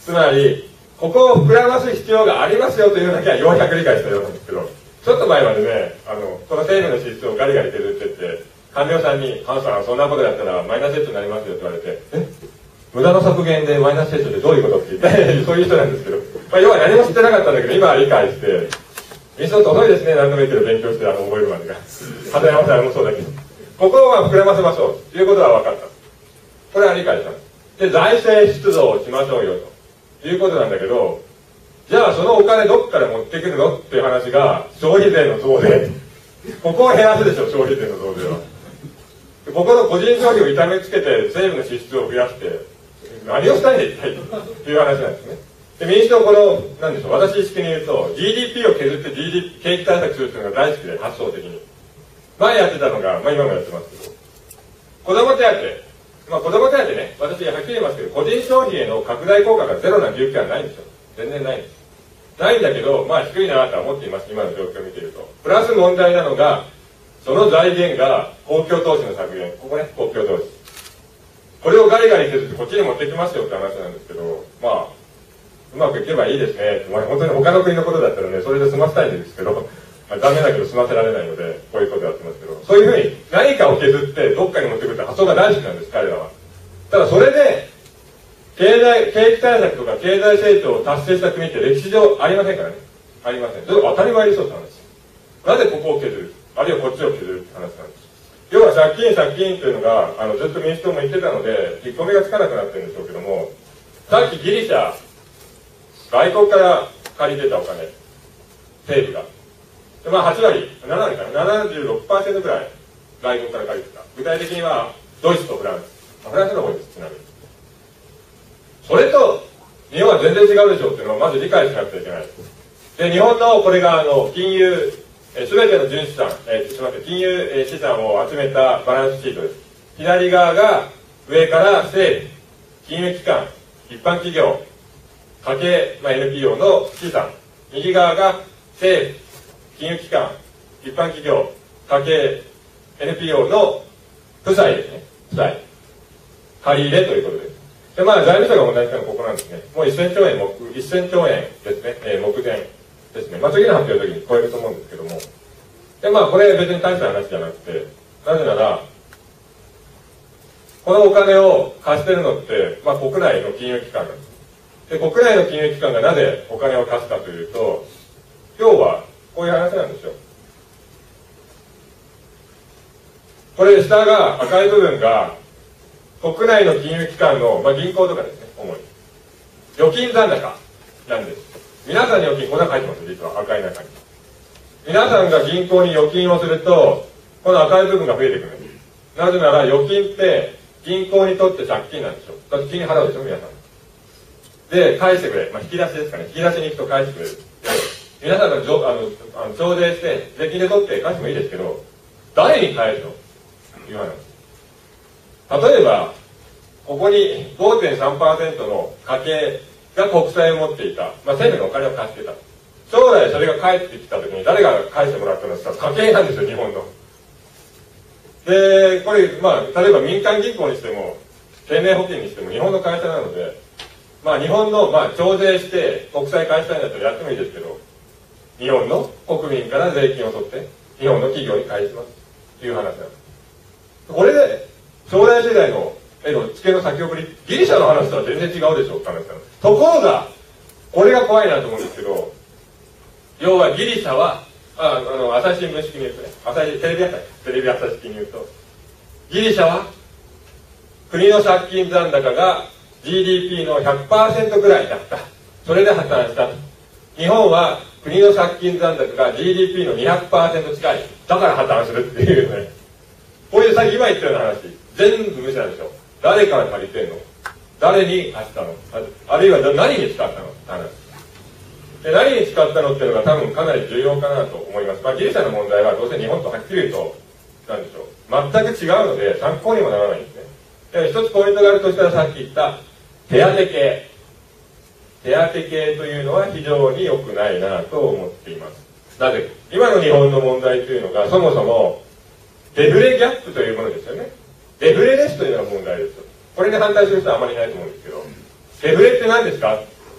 つまり、ここを膨らます必要がありますよというのだけはようやく理解したようなんですけど、ちょっと前までね、あの、この成分の脂質をガリガリ削ってって、官僚さんに、ハンさん、そんなことやったらマイナス摂取になりますよって言われて、え無駄の削減でマイナス摂取ってどういうことって言って、そういう人なんですけど、まあ、要は何も知ってなかったんだけど、今は理解して、ミストって遅いですね、何でもいいけど勉強して、あの、覚えるまでが。片山さんもそうだけど。ここをまあ膨らませましょうということは分かった。これは理解したんです。で、財政出動をしましょうよということなんだけど、じゃあそのお金どっから持ってくるのっていう話が消費税の増税。ここを減らすでしょ、消費税の増税は。ここの個人消費を痛めつけて政府の支出を増やして何をしたいんだ一体という話なんですね。で、民主党この、なんでしょう、私式に言うと ジーディーピー を削って ジーディーピー 景気対策するっていうのが大好きで、発想的に。前やってたのが、まあ今もやってますけど、子供手当。まあ子供手当ね、私はっきり言いますけど、個人消費への拡大効果がゼロな牛気はないんですよ。全然ないんです。ないんだけど、まあ低いなとは思っています、今の状況を見ていると。プラス問題なのが、その財源が公共投資の削減。ここね、公共投資。これをガリガリ削ってこっちに持ってきますよって話なんですけど、まあ、うまくいけばいいですね。まあ、本当に他の国のことだったらね、それで済ませたいんですけど、まあ、残念だけど済ませられないので、こういうことやってますけど、そういうふうに何かを削ってどっかに持ってくるって発想が大好きなんです、彼らは。ただそれで、経済、景気対策とか経済成長を達成した国って歴史上ありませんからね。ありません。それ当たり前でしょって話。なぜここを削る、あるいはこっちを削るって話なんです。要は借金借金というのが、あの、ずっと民主党も言ってたので、引っ込みがつかなくなってるんでしょうけども、さっきギリシャ、外国から借りてたお金、政府が。まあはち割、なな割かな、ななじゅうろくパーセント くらい外国から借りてた。具体的にはドイツとフランス。フランスの方です、ちなみに。それと日本は全然違うでしょうっていうのをまず理解しなくちゃいけない。で、日本のこれがあの金融、すべての純資産、えー、すみません、金融資産を集めたバランスシートです。左側が上から政府、金融機関、一般企業、家計、まあ、エヌピーオー の資産。右側が政府、金融機関、一般企業、家計、エヌピーオー の負債ですね。負債。借り入れということです。で、まあ、財務省が問題したのはここなんですね。もうせんちょうえん、目、せんちょうえんですね。えー、目前ですね。まあ、次の発表の時に超えると思うんですけども。で、まあ、これ別に大した話じゃなくて、なぜなら、このお金を貸してるのって、まあ、国内の金融機関なんです。で、国内の金融機関がなぜお金を貸すかというと、今日はこういう話なんですよ。これ下が赤い部分が国内の金融機関の、まあ、銀行とかですね、主に預金残高なんです。皆さんに預金、これは書いてます、実は赤い中に。皆さんが銀行に預金をすると、この赤い部分が増えてくるんです。なぜなら預金って銀行にとって借金なんでしょ。だって金払うでしょ、皆さん。で、返してくれ。まあ、引き出しですかね。引き出しに行くと返してくれる。皆さんがあのあの徴税して、税金で取って返してもいいですけど、誰に返すの言わない。例えば、ここに ごてんさんパーセント の家計が国債を持っていた。まあ、政府のお金を貸してた。将来それが返ってきた時に誰が返してもらったのって言ったら家計なんですよ、日本の。で、これ、まあ、例えば民間銀行にしても、生命保険にしても日本の会社なので、まあ日本の、まあ徴税して国債返したいんだったらやってもいいですけど、日本の国民から税金を取って、日本の企業に返しますという話なんです。これで、将来世代の絵の付けの先送り、ギリシャの話とは全然違うでしょうって話なんです。ところが、これが怖いなと思うんですけど、要はギリシャは、ああの、朝日新聞式に言うとね、朝日、テレビ朝日、テレビ朝日式に言うと、ギリシャは、国の借金残高が ジーディーピー の ひゃくパーセント ぐらいだった。それで破綻したと。日本は国の借金残高が ジーディーピー の にひゃくパーセント 近い。だから破綻するっていうね。こういうさっき今言ったような話、全部無視なんでしょ。誰から借りてんの？誰に貸したの？あるいは何に使ったの？って話。で、何に使ったのっていうのが多分かなり重要かなと思います。まあギリシャの問題はどうせ日本とはっきり言うと、なんでしょう。全く違うので参考にもならないんですね。で、一つポイントがあるとしたらさっき言った手当系。手当系というのは非常に良くないなと思っています。なぜ今の日本の問題というのがそもそもデフレギャップというものですよね。デフレですというのが問題ですよ。これに反対する人はあまりいないと思うんですけど、デフレって何ですか？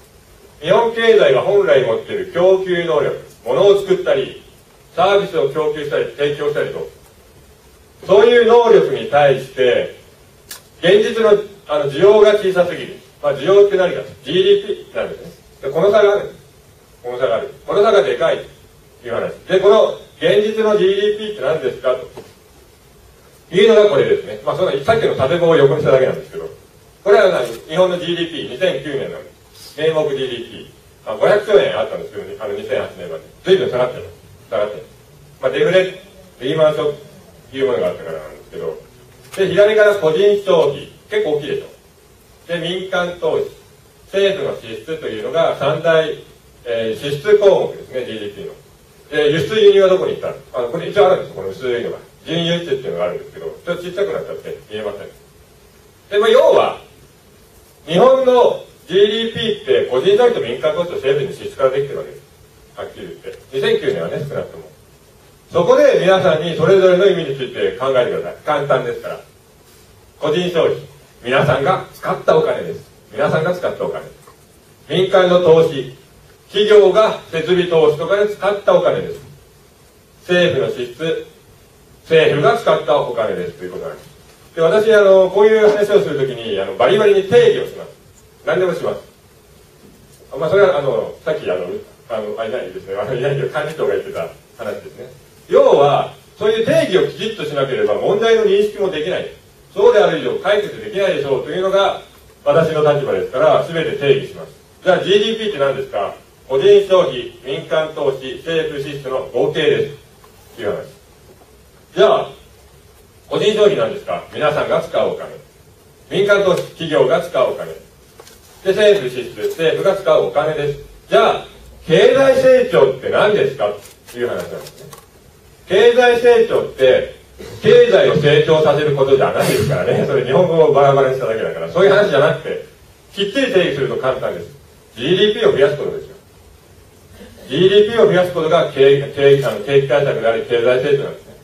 日本経済が本来持っている供給能力、物を作ったり、サービスを供給したり、提供したりと、そういう能力に対して、現実のあの需要が小さすぎる。まあ、需要って何か、ジーディーピー なんですね。でこの差があるんです。この差がある。この差がでかいという話。で、この現実の ジーディーピー って何ですかというのがこれですね。まあ、そのさっきの縦棒を横にしただけなんですけど、これは何日本の ジーディーピー、にせんきゅうねんなんです。名目 ジーディーピー。あごひゃくちょうえんあったんですけど、あのにせんはちねんまで。随分下がってます。下がってる。まあ、デフレ、リーマンショックというものがあったからなんですけど、で、左から個人消費、結構大きいでしょ。で、民間投資、政府の支出というのが三大、えー、支出項目ですね、ジーディーピー の。で、輸出輸入はどこに行ったのあの、これ一応あるんですよ、この輸出輸入が。準輸出っていうのがあるんですけど、ちょっとちっちゃくなっちゃって見えません。で、まあ、要は、日本の ジーディーピー って個人消費と民間投資と政府に支出からできてるわけです。はっきり言って。にせんきゅうねんはね、少なくとも。そこで皆さんにそれぞれの意味について考えてください。簡単ですから。個人消費。皆さんが使ったお金です。皆さんが使ったお金。民間の投資。企業が設備投資とかで使ったお金です。政府の支出。政府が使ったお金です。ということなんです。で、私、あの、こういう話をするときに、あの、バリバリに定義をします。何でもします。まあ、それは、あの、さっき、あの、あの、あ、いないですね。あの、いないけど、幹事長が言ってた話ですね。要は、そういう定義をきちっとしなければ問題の認識もできない。そうである以上解決できないでしょうというのが私の立場ですから、全て定義します。じゃあ ジーディーピー って何ですか？個人消費、民間投資、政府支出の合計です。という話。じゃあ、個人消費なんですか？皆さんが使うお金。民間投資、企業が使うお金。で、政府支出、政府が使うお金です。じゃあ、経済成長って何ですか？という話なんですね。経済成長って、経済を成長させることじゃないですからね。それ日本語をバラバラにしただけだから、そういう話じゃなくて、きっちり定義すると簡単です。ジーディーピー を増やすことですよ。ジーディーピー を増やすことが景気、景気、あの、景気対策であり、経済成長なんですね。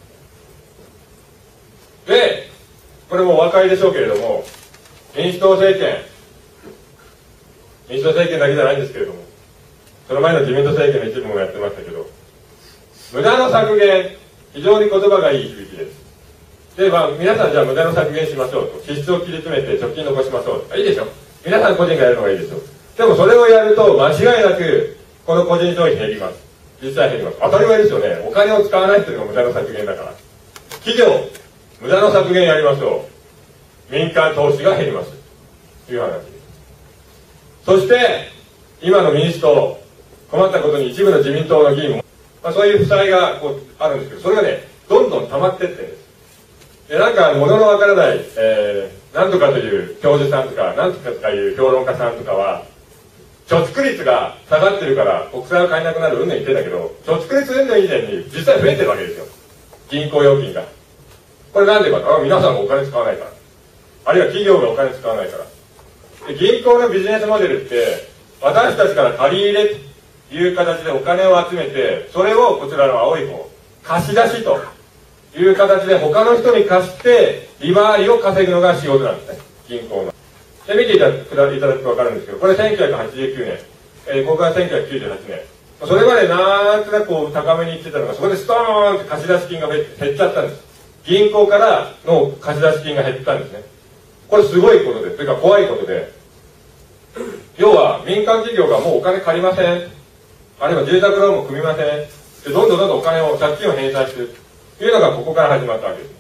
で、これもお分かりでしょうけれども、民主党政権、民主党政権だけじゃないんですけれども、その前の自民党政権の一部もやってましたけど、無駄の削減、非常に言葉がいい響きです。で、まあ、皆さんじゃあ無駄の削減しましょうと。支出を切り詰めて貯金残しましょうと。いいでしょ。皆さん個人がやるのがいいでしょ。でもそれをやると間違いなく、この個人消費減ります。実際減ります。当たり前ですよね。お金を使わないっていうのが無駄の削減だから。企業、無駄の削減やりましょう。民間投資が減ります。という話です。そして、今の民主党、困ったことに一部の自民党の議員も、まあ、そういう負債がこうあるんですけど、それがね、どんどん溜まってってるんです。で、なんか、物のわからない、えー、なんとかという教授さんとか、なんとかという評論家さんとかは、貯蓄率が下がってるから国債を買えなくなるうんぬん言ってたけど、貯蓄率うんぬん以前に実際増えてるわけですよ。銀行預金が。これなんでかと、皆さんがお金使わないから。あるいは企業がお金使わないから。で、銀行のビジネスモデルって、私たちから借り入れという形でお金を集めて、それをこちらの青い方、貸し出しという形で他の人に貸して、利回りを稼ぐのが仕事なんですね。銀行の。で、見ていただくと分かるんですけど、これせんきゅうひゃくはちじゅうきゅうねん。えー、ここがせんきゅうひゃくきゅうじゅうはちねん。それまでなんとなくこう高めにいってたのが、そこでストーンって貸し出し金が減っちゃったんです。銀行からの貸し出し金が減ったんですね。これすごいことで、というか怖いことで、要は民間企業がもうお金借りません。あるいは住宅ローンも組みません。で、どんどんどんどんお金を、借金を返済する。というのがここから始まったわけです。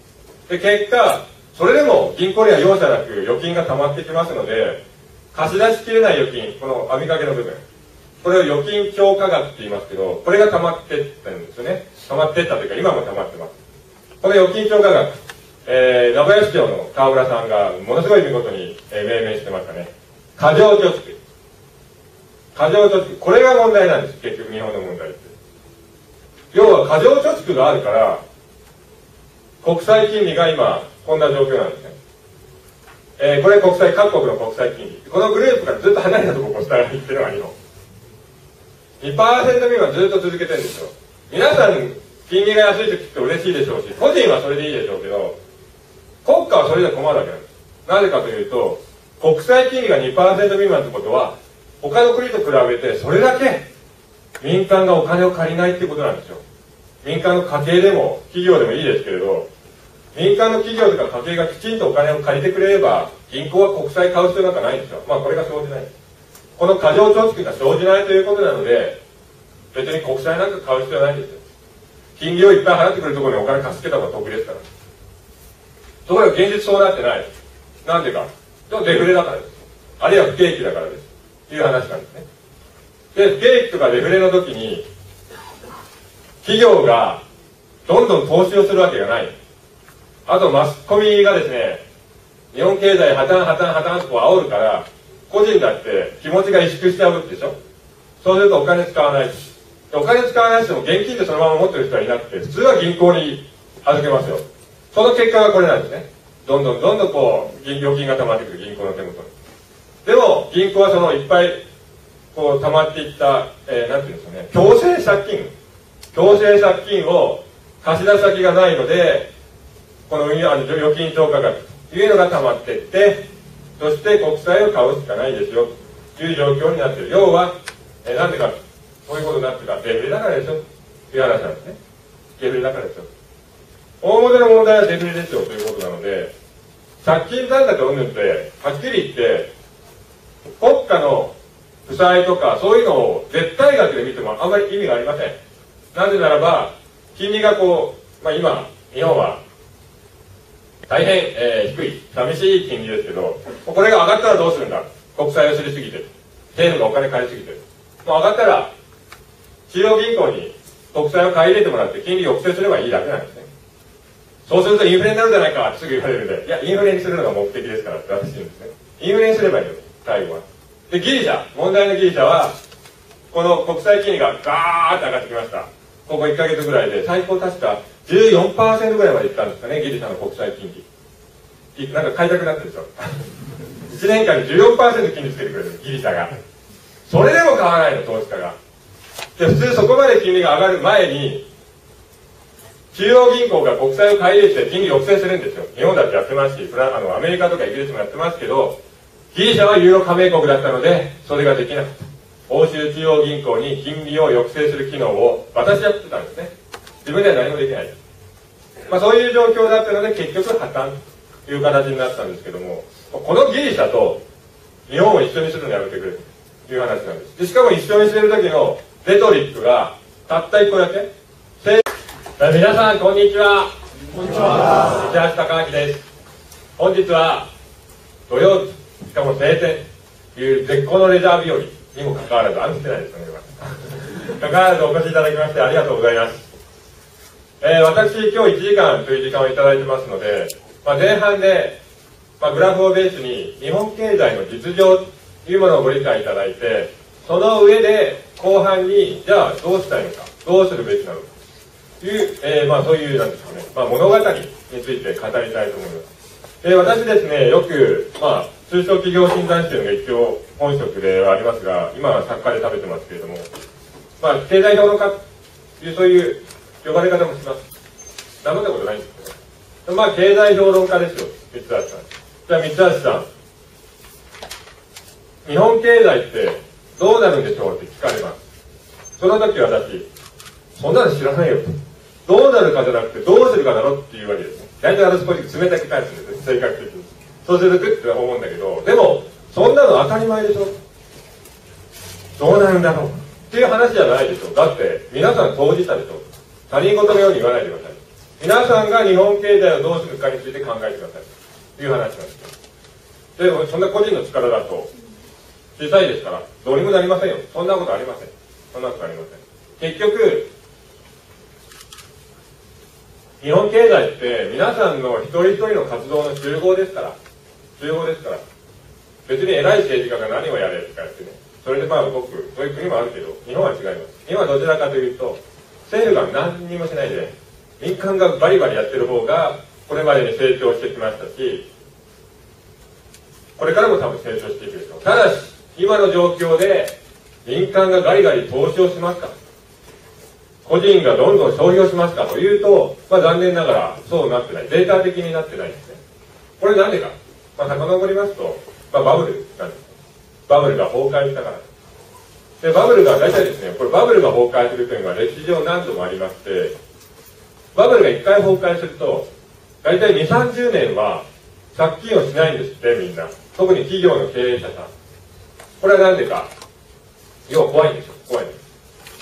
で、結果、それでも銀行には容赦なく預金が溜まってきますので、貸し出しきれない預金、この網掛けの部分。これを預金強化額って言いますけど、これが溜まってったんですよね。溜まってったというか、今も溜まってます。この預金強化額、えー、名古屋市長の河村さんがものすごい見事に、えー、命名してましたね。過剰貯蓄。過剰貯蓄。これが問題なんです。結局日本の問題って。要は過剰貯蓄があるから、国際金利が今、こんな状況なんですね。えー、これ国際、各国の国際金利。このグループからずっと離れたところを下が行ってるのが日本。にパーセント 未満ずっと続けてるんですよ。皆さん、金利が安い時って嬉しいでしょうし、個人はそれでいいでしょうけど、国家はそれで困るわけなんです。なぜかというと、国際金利が にパーセント 未満ってことは、 他の国と比べてそれだけ民間がお金を借りないってことなんですよ。民間の家計でも企業でもいいですけれど、民間の企業とか家計がきちんとお金を借りてくれれば、銀行は国債買う必要なんかないんですよ。まあこれが生じない。この過剰貯蓄が生じないということなので、別に国債なんか買う必要ないんですよ。金利をいっぱい払ってくるところにお金貸し付けた方が得ですから。ところが現実そうなってない。なんでか。デフレだからです。あるいは不景気だからです。という話なんですね。で、不景気とかデフレの時に、企業がどんどん投資をするわけがない。あとマスコミがですね、日本経済破綻破綻破綻とこう煽るから、個人だって気持ちが萎縮しちゃうでしょ。そうするとお金使わない。お金使わない人も現金でそのまま持ってる人はいなくて、普通は銀行に預けますよ。その結果がこれなんですね。どんどんどんどんこう、預金が溜まってくる、銀行の手元に。でも、銀行はそのいっぱい、こう溜まっていった、えー、なんていうんですかね、強制借金。強制借金を貸し出し先がないので、この運用、あの預金超過額というのが溜まっていって、そして国債を買うしかないですよ、という状況になっている。要は、えー、なんでか、そういうことになってるか、デフレだからですよ、という話なんですね。デフレだからですよ。大元の問題はデフレですよ、ということなので、借金残高云々って、はっきり言って、国家の負債とか、そういうのを絶対額で見てもあんまり意味がありません。なぜならば、金利がこう、まあ今、日本は、大変、えー、低い、寂しい金利ですけど、これが上がったらどうするんだ。国債をすりすぎてる。政府がお金借りすぎてる。もう上がったら、中央銀行に国債を買い入れてもらって金利を抑制すればいいだけなんですね。そうするとインフレになるじゃないかってすぐ言われるんで、いや、インフレにするのが目的ですからって私言うんですね。インフレにすればいいよ、最後は。で、ギリシャ、問題のギリシャは、この国債金利がガーッと上がってきました。ここいっかげつぐらいで、最高確か じゅうよんパーセント ぐらいまでいったんですかね、ギリシャの国債金利。なんか買いたくなってるんですよ。いちねんかんに じゅうよんパーセント 金利つけてくれる、ギリシャが。それでも買わないの、投資家が。で、普通そこまで金利が上がる前に、中央銀行が国債を買い入れて金利抑制するんですよ。日本だってやってますし、フランあのアメリカとかイギリスもやってますけど、ギリシャはユーロ加盟国だったので、それができなかった。欧州中央銀行に金利を抑制する機能を私やってたんですね。自分では何もできない。まあそういう状況だったので、結局破綻という形になったんですけども、このギリシャと日本を一緒にするのやめてくれという話なんです。でしかも一緒にしてる時のレトリックがたった一個だけ。皆さんこんにちは。 こんにちは。 市橋貴明です。本日は土曜日、しかも晴天という絶好のレジャー日和にもかかわらず、雨降ってないですかね、かかわらずお越しいただきましてありがとうございます。えー、私今日いちじかんという時間をいただいてますので、まあ、前半で、まあ、グラフをベースに日本経済の実情というものをご理解いただいて、その上で後半にじゃあどうしたいのか、どうするべきなのかという、えー、まあそういうなんですかね、まあ、物語について語りたいと思います。えー、私ですね、よく、まあ、中小企業診断士というのが一応本職ではありますが、今は作家で食べてますけれども、まあ、経済評論家という、そういう呼ばれ方もします。名乗ったことないんですけど、まあ、経済評論家ですよ、三橋さん。じゃあ、三橋さん。日本経済ってどうなるんでしょうって聞かれます。その時私、そんなの知らないよと。どうなるかじゃなくて、どうするかだろっていうわけですね。大体私こういう冷たく返すんですね、性格的に。そうするとグッて思うんだけど、でも、そんなの当たり前でしょ。どうなるんだろうっていう話じゃないでしょ。だって、皆さん当事者でしょ。他人事のように言わないでください。皆さんが日本経済をどうするかについて考えてください。という話なんです。でも、そんな個人の力だと、小さいですから、どうにもなりませんよ。そんなことありません。そんなことありません。結局、日本経済って皆さんの一人一人の活動の集合ですから、集合ですから、別に偉い政治家が何をやれとかやってね、それでまあ動く、そういう国もあるけど、日本は違います。日本はどちらかというと、政府が何にもしないで、民間がバリバリやってる方が、これまでに成長してきましたし、これからも多分成長していくでしょう。ただし、今の状況で、民間がガリガリ投資をしますか、個人がどんどん消費をしますかというと、まあ残念ながらそうなってない。データ的になってないんですね。これなんでか。まあ遡りますと、まあバブルなんです。バブルが崩壊したから。 で、バブルが大体ですね、これバブルが崩壊するというのは歴史上何度もありまして、バブルが一回崩壊すると、大体に、さんじゅうねんは借金をしないんですって、みんな。特に企業の経営者さん。これはなんでか。要は怖いんですよ。怖いんです。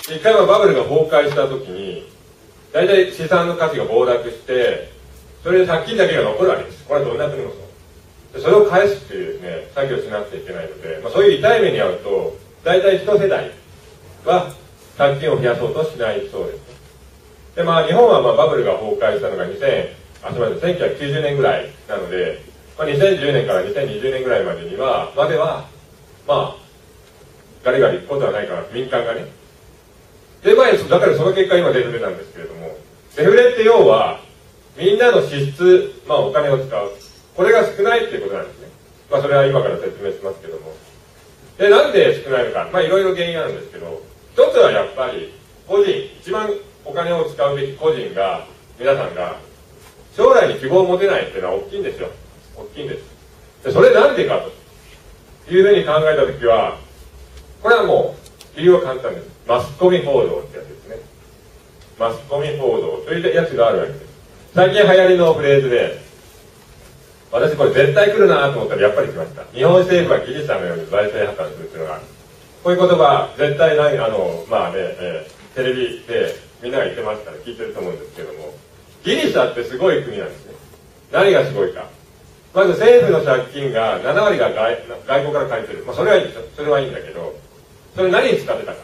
一回はバブルが崩壊したときに、大体資産の価値が暴落して、それで借金だけが残るわけです。これはどんな国もそう。それを返すっていうですね、作業をしなくちゃいけないので、まあ、そういう痛い目に遭うと、大体一世代は借金を増やそうとしないそうです。で、まあ日本はまあバブルが崩壊したのがにせん、あ、すみません、せんきゅうひゃくきゅうじゅうねんぐらいなので、まあ、にせんじゅうねんからにせんにじゅうねんぐらいまでには、までは、まあ、ガリガリいくことはないかな、民間がね。で、まあ、だからその結果今デフレなんですけれども、デフレって要は、みんなの支出、まあお金を使う。これが少ないっていうことなんですね。まあそれは今から説明しますけども。で、なんで少ないのか。まあいろいろ原因あるんですけど、一つはやっぱり、個人、一番お金を使うべき個人が、皆さんが、将来に希望を持てないっていうのは大きいんですよ。大きいんです。で、それなんでかというふうに考えたときは、これはもう、理由は簡単です。マスコミ報道ってやつですね。マスコミ報道というやつがあるわけです。最近流行りのフレーズで、私これ絶対来るなと思ったらやっぱり来ました。日本政府はギリシャのように財政破綻するっていうのがある。こういう言葉、絶対ない、あの、まあね、えー、テレビでみんなが言ってますから聞いてると思うんですけども、ギリシャってすごい国なんですね。何がすごいか。まず政府の借金がななわりが 外, 外国から借りてる。まあそれはいいんですよ。それはいいんだけど、それ何に使ってたか。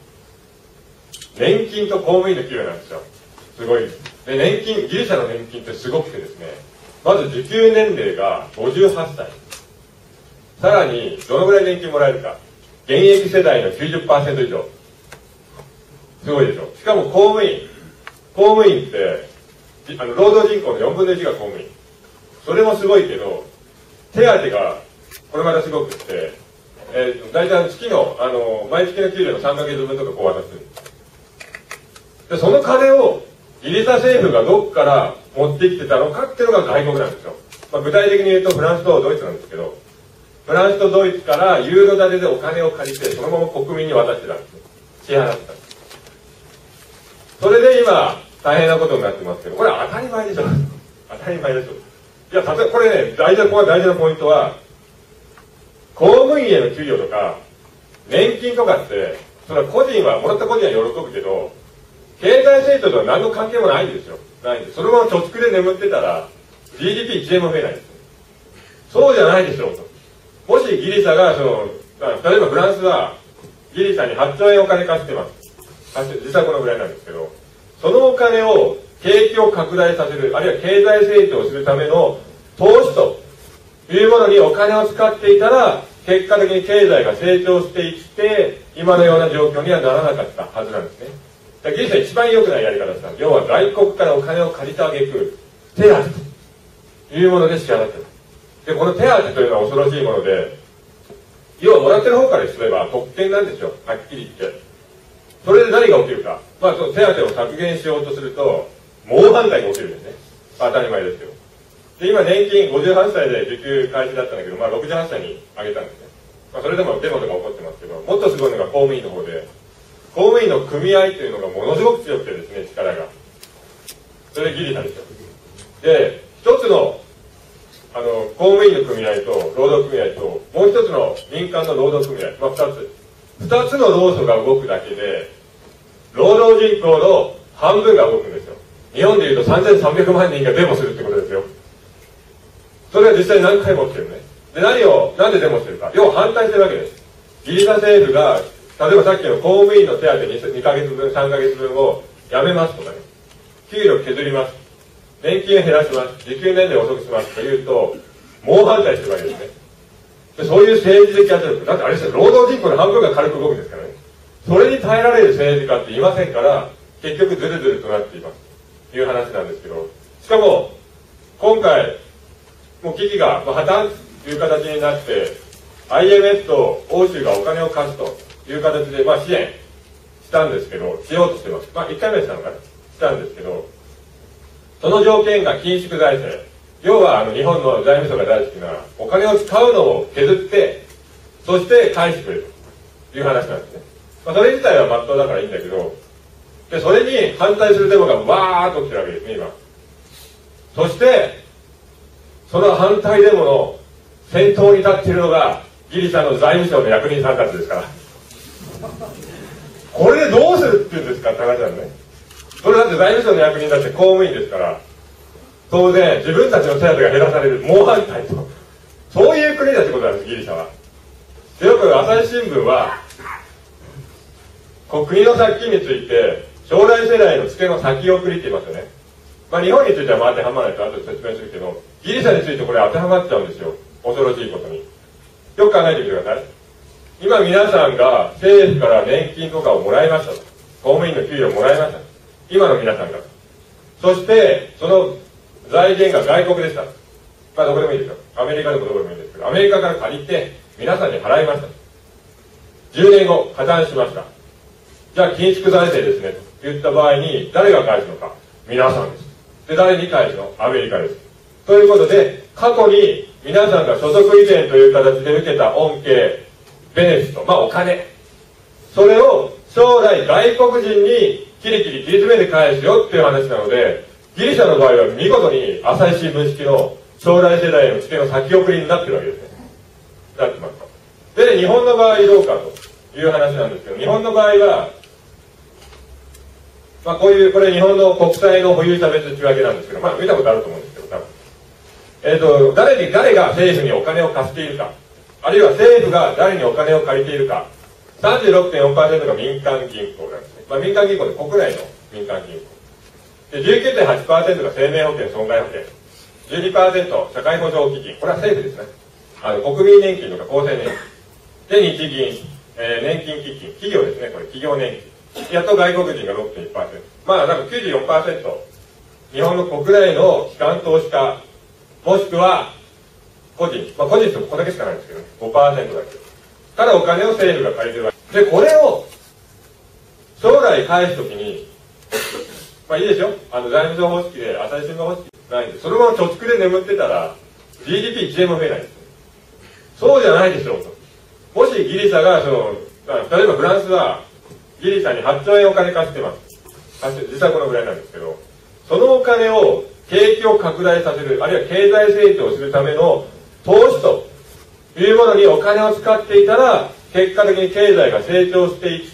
年金と公務員の給与なんですよ。すごいです。で、年金、ギリシャの年金ってすごくてですね、まず受給年齢がごじゅうはっさい。さらに、どのぐらい年金もらえるか。現役世代の きゅうじゅっパーセント 以上。すごいでしょ。しかも公務員。公務員って、あの労働人口のよんぶんのいちが公務員。それもすごいけど、手当が、これまたすごくって、えー、大体月の、あの、毎月の給料のさんかげつぶんとかこう渡す。で、その金を、ギリシャ政府がどっから持ってきてたのかっていうのが外国なんですよ。まあ、具体的に言うとフランスとドイツなんですけど、フランスとドイツからユーロ建てでお金を借りて、そのまま国民に渡してたんですね。支払ってたんです。それで今、大変なことになってますけど、これは当たり前でしょ。当たり前でしょ。いや、例えばこれね、大事な、ここ大事なポイントは、公務員への給与とか、年金とかって、それは個人は、もらった個人は喜ぶけど、経済成長とは何の関係もないんですよ。ないんです。そのまま貯蓄で眠ってたら、ジーディーピーいち 円も増えないんですよ。そうじゃないでしょうと。もしギリシャが、その、例えばフランスは、ギリシャにはっちょうえんお金貸してます。実際このぐらいなんですけど、そのお金を景気を拡大させる、あるいは経済成長するための投資というものにお金を使っていたら、結果的に経済が成長していって、今のような状況にはならなかったはずなんですね。ギリシャ一番良くないやり方ですから、要は外国からお金を借りた挙句、手当というもので支払ってる。で、この手当というのは恐ろしいもので、要はもらってる方からすれば特権なんですよ、はっきり言って。それで何が起きるか。まあ、その手当を削減しようとすると、猛反対が起きるんですね。当たり前ですけど。で、今年金ごじゅうはっさいで受給開始だったんだけど、まあろくじゅうはっさいに上げたんですね。まあそれでもデモとか起こってますけど、もっとすごいのが公務員の方で、公務員の組合っていうのがものすごく強くてですね、力が。それでギリシャですよ。で、一つの、あの、公務員の組合と、労働組合と、もう一つの民間の労働組合、まあ二つ。二つの労組が動くだけで、労働人口の半分が動くんですよ。日本でいうとさんぜんさんびゃくまんにんがデモするってことですよ。それは実際何回も起きてるね。で、何を、なんでデモしてるか。要は反対してるわけです。ギリシャ政府が、例えばさっきの公務員の手当ににかげつぶん、さんかげつぶんをやめますとかね。給料削ります。年金を減らします。受給年齢を遅くしますと言うと、猛反対してるわけですね。でそういう政治的圧力。だってあれですよ、労働人口の半分が軽く動くんですからね。それに耐えられる政治家っていませんから、結局ズルズルとなっています。という話なんですけど。しかも、今回、もう危機が破綻という形になって、アイエムエフ と欧州がお金を貸すという形で、まあ支援したんですけど、しようとしてます。まあいっかいめしたのかなしたんですけど、その条件が緊縮財政。要はあの日本の財務省が大好きなお金を使うのを削って、そして返してくれるという話なんですね。 まあ、それ自体は真っ当だからいいんだけど、で、それに反対するデモがわーっと起きてるわけですね、今。そして、その反対デモの先頭に立っているのが、ギリシャの財務省の役人さんたちですから。これでどうするっていうんですかって話なんね。それだって財務省の役人だって公務員ですから、当然自分たちの手当が減らされる、猛反対と。そういう国だってことなんです、ギリシャは。で、よく朝日新聞は、国の借金について、将来世代の付けの先送りって言いますよね。まあ日本についてはまあ当てはまらないと後で説明するけど、ギリシャについてこれ当てはまっちゃうんですよ。恐ろしいことに。よく考えてみてください。今皆さんが政府から年金とかをもらいましたと。公務員の給料をもらいました。今の皆さんが。そして、その財源が外国でした。まあどこでもいいですよ。アメリカでもどこでもいいんですけど、アメリカから借りて皆さんに払いました。じゅうねんご、破綻しました。じゃあ緊縮財政ですね、と言った場合に、誰が返すのか。皆さんです。で、誰に返すの？アメリカです。ということで、過去に皆さんが所得移転という形で受けた恩恵、ベネフィット、まあお金。それを将来外国人にキリキリ切り詰めて返すよっていう話なので、ギリシャの場合は見事に朝日新聞式の将来世代への付けの先送りになってるわけですね。なってますと。で、ね、日本の場合どうかという話なんですけど、日本の場合は、まあこういう、これ日本の国債の保有者別内訳なんですけど、まあ見たことあると思うんですけど、多分。えっと、誰に、誰が政府にお金を貸しているか、あるいは政府が誰にお金を借りているか、さんじゅうろくてんよんパーセント が民間銀行なんですね。まあ民間銀行で国内の民間銀行。で、じゅうきゅうてんはちパーセント が生命保険、損害保険。じゅうにパーセント 社会保障基金。これは政府ですね。あの、国民年金とか厚生年金。で、日銀、えー、年金基金。企業ですね、これ。企業年金。やっと外国人が ろくてんいちパーセント。まあ、多分 きゅうじゅうよんパーセント。日本の国内の機関投資家、もしくは、個人。まあ、個人ってここだけしかないんですけどね。ごパーセント だけ。からお金を政府が借りてるわけ。で、これを、将来返すときに、まあいいですよ。あの、財務省方式で、朝日新聞方式ないんで、そのまま貯蓄で眠ってたら、ジーディーピーいち 円も増えないです。そうじゃないでしょうと。もしギリシャが、その、例えばフランスは、ギリシャにはっちょうえんお金貸してます。貸して、実際このぐらいなんですけど、そのお金を景気を拡大させる、あるいは経済成長するための投資というものにお金を使っていたら、結果的に経済が成長していって、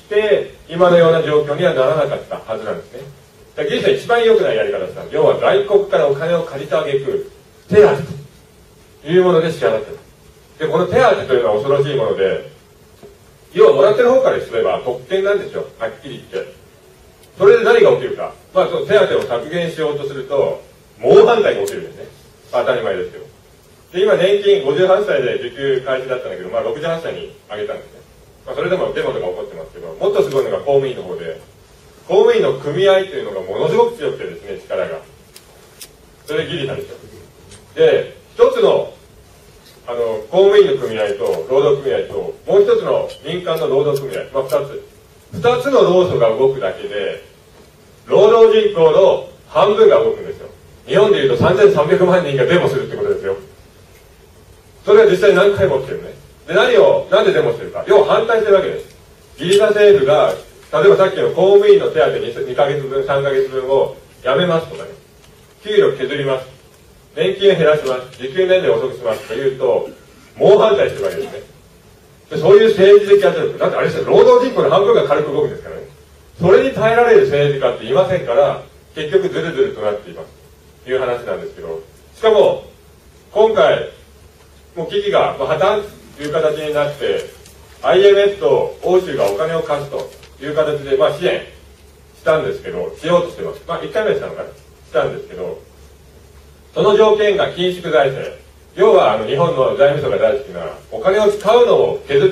今のような状況にはならなかったはずなんですね。ギリシャ一番良くないやり方です。要は外国からお金を借りてあげく、手当というもので支払ってる。で、この手当というのは恐ろしいもので、要はもらってる方からすれば特権なんですよ。はっきり言って。それで何が起きるか。まあ、その手当を削減しようとすると、猛反対が起きるんですね。当たり前ですけど。で、今年金ごじゅうはっさいで受給開始だったんだけど、まあろくじゅうはっさいに上げたんですね。まあそれでもデモとか起こってますけど、もっとすごいのが公務員の方で、公務員の組合というのがものすごく強くてですね、力が。それでギリシャですよ。で、一つの、あの、公務員の組合と労働組合と、もう一つの民間の労働組合、まあ二つ。二つの労組が動くだけで、労働人口の半分が動くんですよ。日本でいうとさんぜんさんびゃくまんにんがデモするってことですよ。それが実際何回も起きてるね。で、何を、なんでデモしてるか。要は反対してるわけです。ギリシャ政府が、例えばさっきの公務員の手当 2, にかげつぶん、さんかげつぶんをやめますとかね。給料削ります。年金を減らします。受給年齢を遅くしますと言うと、猛反対してるわけですね。でそういう政治的圧力。だってあれですよ、労働人口の半分が軽く動くんですからね。それに耐えられる政治家っていませんから、結局ズルズルとなっています。という話なんですけど。しかも、今回、もう危機が破綻という形になって、アイエムエフ と欧州がお金を貸すという形で、まあ支援したんですけど、しようとしてます。まあいっかいめしたのかなしたんですけど、その条件が緊縮財政。要はあの日本の財務省が大好きな、お金を使うのを削って、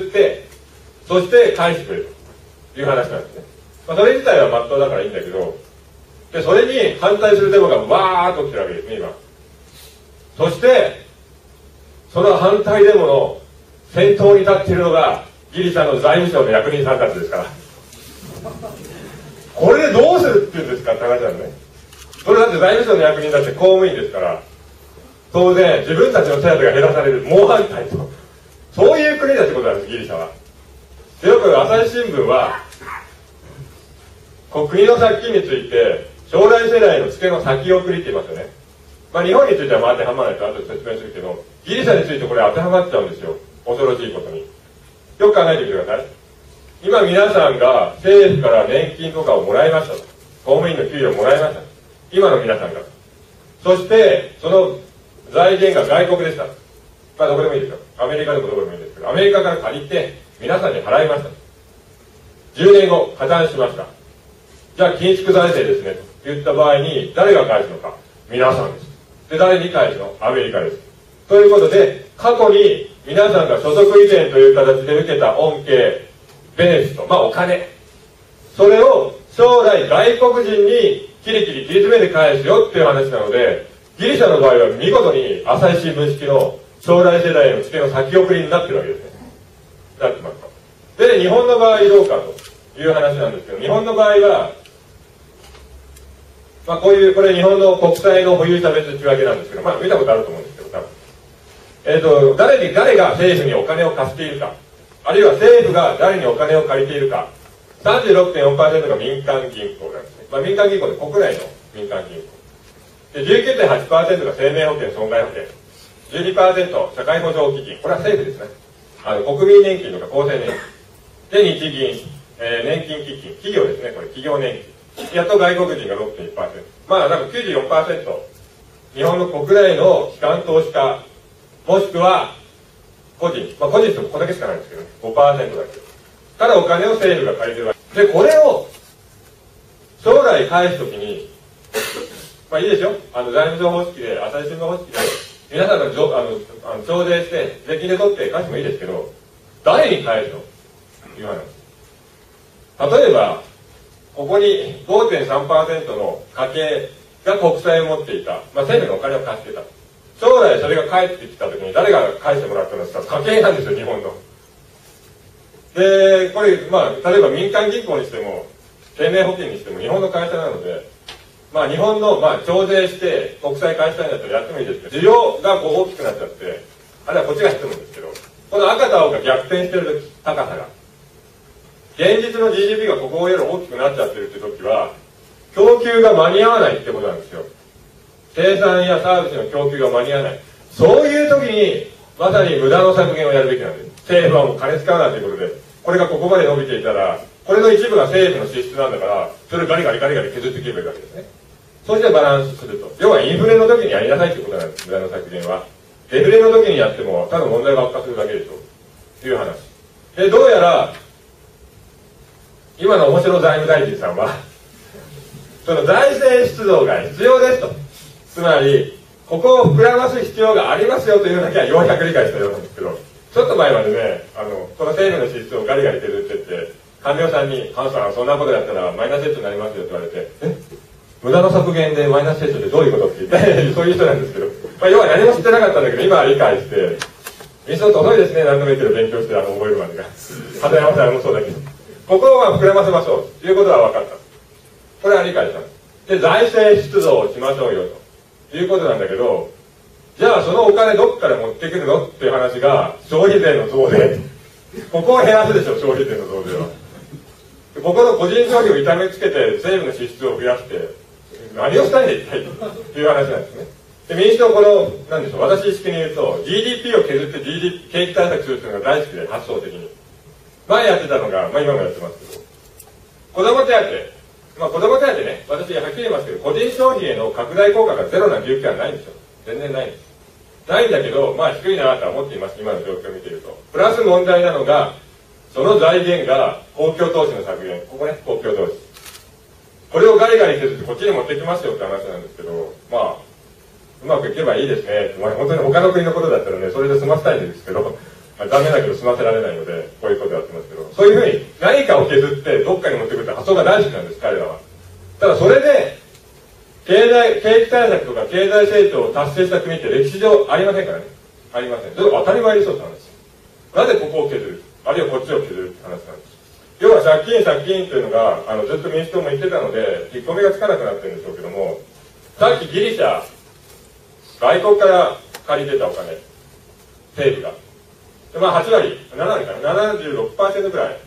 そして返してくれるという話なんですね。まあそれ自体は真っ当だからいいんだけど、で、それに反対するデモがわーっと起きてるわけですね、今。そして、その反対デモの先頭に立っているのが、ギリシャの財務省の役人さんたちですから。これでどうするって言うんですかって話なんね。それだって財務省の役人だって公務員ですから、当然自分たちの手当が減らされる、猛反対と。そういう国だってことなんです、ギリシャは。 でよく朝日新聞はこう国の借金について将来世代のツケの先送りって言いますよね。まあ日本についてはまあ当てはまらないと後で説明するけど、ギリシャについてこれ当てはまっちゃうんですよ。恐ろしいことに。よく考えてみてください。今皆さんが政府から年金とかをもらいましたと。公務員の給料をもらいました。今の皆さんが。そしてその財源が外国でした。まあどこでもいいですよ。アメリカでもどこでもいいんですけど、アメリカから借りて皆さんに払いました。じゅうねんご破綻しました。じゃあ緊縮財政ですねと言った場合に誰が返すのか。皆さんです。で誰に返すの？アメリカです。ということで過去に皆さんが所得移転という形で受けた恩恵、ベネフィット、まあお金、それを将来外国人にキリキリ切り詰めて返すよっていう話なので、ギリシャの場合は見事に朝日新聞式の将来世代へのツケの先送りになってるわけですね。なってますと。で日本の場合どうかという話なんですけど、日本の場合はまあこういう、これ日本の国債の保有者別内訳なんですけど、まあ見たことあると思うんですけど、多分。えっと、誰に、誰が政府にお金を貸しているか、あるいは政府が誰にお金を借りているか、さんじゅうろくてんよんパーセント が民間銀行なんですね。まあ民間銀行で国内の民間銀行。で、じゅうきゅうてんはちパーセント が生命保険、損害保険。じゅうにパーセント 社会保障基金。これは政府ですね。あの、国民年金とか厚生年金。で、日銀、えー、年金基金。企業ですね、これ、企業年金。やっと外国人が ろくてんいちパーセント。まあ、なんか きゅうじゅうよんパーセント。日本の国内の機関投資家、もしくは、個人。まあ、個人ってここだけしかないんですけどね。ごパーセント だけ。からお金を政府が借りてるわけ。で、これを、将来返すときに、まあいいですよ。あの、財務省方式で、朝日新聞方式で、皆さんがじょあのあの徴税して、税金で取って返してもいいですけど、誰に返すのという話。例えば、ここに ごてんさんパーセント の家計が国債を持っていた。まあ政府にお金を貸してた。将来それが返ってきたときに誰が返してもらったのですか？家計なんですよ、日本の。で、これ、まあ、例えば民間銀行にしても、生命保険にしても日本の会社なので、まあ日本の、まあ、徴税して国債返したいんだったらやってもいいですけど、需要がこう大きくなっちゃって、あるいはこっちが進むんですけど、この赤と青が逆転してる時、高さが。現実の ジーディーピー がここより大きくなっちゃってるって時は、供給が間に合わないってことなんですよ。生産やサービスの供給が間に合わない。そういう時に、まさに無駄の削減をやるべきなんです。政府はもう金使うなということで、これがここまで伸びていたら、これの一部が政府の支出なんだから、それをガリガリガリガリ削っていけばいいわけですね。そしてバランスすると。要はインフレの時にやりなさいということなんです、無駄の削減は。デフレの時にやっても、ただ問題が悪化するだけでしょ。という話。で、どうやら、今の面白財務大臣さんは、その財政出動が必要ですと。つまり、ここを膨らます必要がありますよというのだけはようやく理解したようなんですけど、ちょっと前までね、あの、この政府の支出をガリガリ削ってって、官僚さんに、ハンさん、そんなことやったらマイナス成長になりますよって言われて、え無駄の削減でマイナス成長ってどういうことって言って、そういう人なんですけど、まあ、要は何も知ってなかったんだけど、今は理解して、民主党って遅いですね、何でも言ってる勉強して、あの、覚えるまでが。片山さんもそうだけど。ここをまあ膨らませましょうということは分かった。これは理解したんです。で、財政出動をしましょうよということなんだけど、じゃあそのお金どっから持ってくるのっていう話が、消費税の増税。ここを減らすでしょ、消費税の増税は。ここの個人消費を痛めつけて政府の支出を増やして、何をしたいんだ一体という話なんですね。で、民主党この、なんでしょう、私式に言うと、ジーディーピー を削って ジーディーピー、景気対策するっていうのが大好きで、発想的に。前やってたのが、まあ今もやってますけど、子供手当、まあ子供手当ね、私はっきり言いますけど、個人消費への拡大効果がゼロなんていう気はないんですよ。全然ないんです。ないんだけど、まあ低いなとは思っています、今の状況を見ていると。プラス問題なのが、その財源が公共投資の削減。ここね、公共投資。これをガリガリ削ってこっちに持ってきますよって話なんですけど、まあ、うまくいけばいいですね。まあ、本当に他の国のことだったらね、それで済ませたいんですけど、まあ、残念だけど済ませられないので、こういうことやってますけど、そういうふうに何かを削ってどっかに持ってくるって発想が大好きなんです、彼らは。ただそれで、経済、景気対策とか経済成長を達成した国って歴史上ありませんからね。ありません。それ当たり前でしょって話です。なぜここを削る？あるいはこっちを削るって話なんです。要は借金借金というのが、あの、ずっと民主党も言ってたので、引っ込みがつかなくなってるんでしょうけども、さっきギリシャ、外国から借りてたお金、政府が。でまあはち割、なな割かな、ななじゅうろくパーセント ぐらい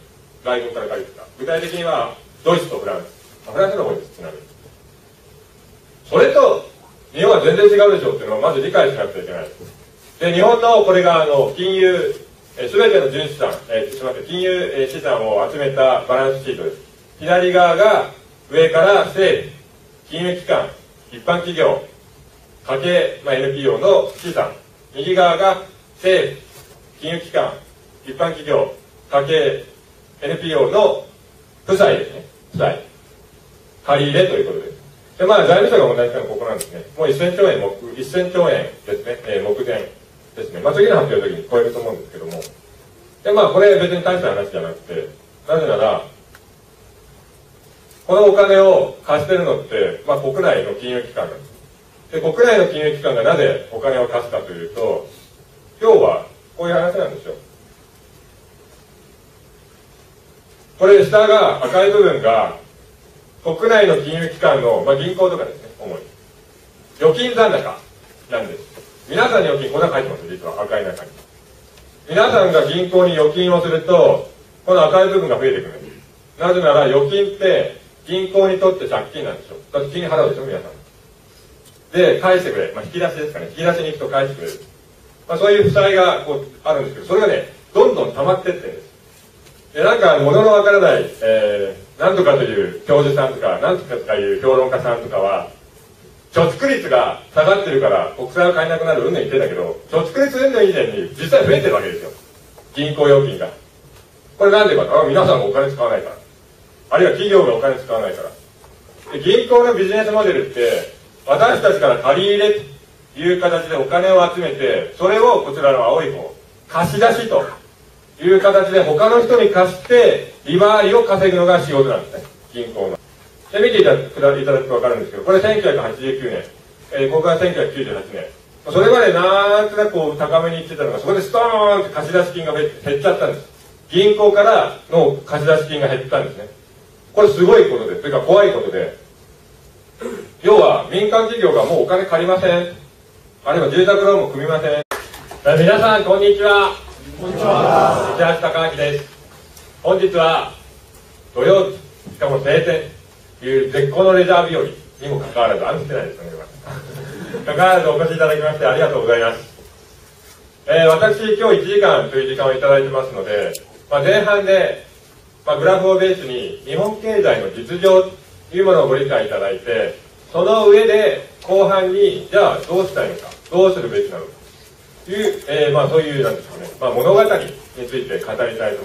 外国から借りてきた。具体的にはドイツとフランス、フランスの方です、ちなみに。それと日本は全然違うでしょうっていうのをまず理解しなくちゃいけない。で、日本のこれがあの金融すべての純資産、えー、すみません、金融資産を集めたバランスシートです。左側が上から政府、金融機関、一般企業、家計、まあ、エヌピーオー の資産。右側が政府、金融機関、一般企業、家計、エヌピーオー の負債ですね。負債。借り入れということです。で、まあ、財務省が問題したのはここなんですね。もうせんちょうえん、目、せんちょうえんですね。えー、目前ですね。まあ、次の発表の時に超えると思うんですけども。で、まあ、これ別に大した話じゃなくて、なぜなら、このお金を貸してるのって、まあ、国内の金融機関なんです。で、国内の金融機関がなぜお金を貸すかというと、今日はこういう話なんですよ。これ下が赤い部分が国内の金融機関の、まあ、銀行とかですね、主に預金残高なんです。皆さんに預金、こんなの書いてます、実は赤い中に。皆さんが銀行に預金をすると、この赤い部分が増えてくるんです。なぜなら預金って銀行にとって借金なんですよ。だって金払うでしょ、皆さん。で、返してくれ。まあ、引き出しですかね。引き出しに行くと返してくれる。まあ、そういう負債がこうあるんですけど、それがね、どんどん溜まってってるんです。で、なんか、物のわからない、えー、なんとかという教授さんとか、なんとかという評論家さんとかは、貯蓄率が下がってるから国債を買えなくなるうんぬん言ってたけど、貯蓄率うんぬん以前に実際増えてるわけですよ。銀行預金が。これなんでかと、皆さんがお金使わないから。あるいは企業がお金使わないから。で、銀行のビジネスモデルって、私たちから借り入れという形でお金を集めて、それをこちらの青い方、貸し出しという形で他の人に貸して、利回りを稼ぐのが仕事なんですね。銀行の。で、見ていただくと分かるんですけど、これせんきゅうひゃくはちじゅうきゅうねん、えー、ここがせんきゅうひゃくきゅうじゅうはちねん。それまでなんとなくこう高めにいってたのが、そこでストーンって貸し出し金が減っちゃったんです。銀行からの貸し出し金が減ったんですね。これすごいことで、というか怖いことで、要は民間企業がもうお金借りません。あるいは住宅ローンも組みません。皆さん、こんにちは。こんにちは。市橋貴明です。本日は土曜日、しかも晴天という絶好のレジャー日和にもかかわらず、雨降ってないですかね、かかわらずお越しいただきましてありがとうございます。えー、私、今日いちじかんという時間をいただいてますので、まあ、前半で、まあ、グラフをベースに日本経済の実情というものをご理解いただいて、その上で後半にじゃあどうしたいのか、どうするべきなのかという、えー、まあそういうなんですかね、まあ、物語について語りたいと思います。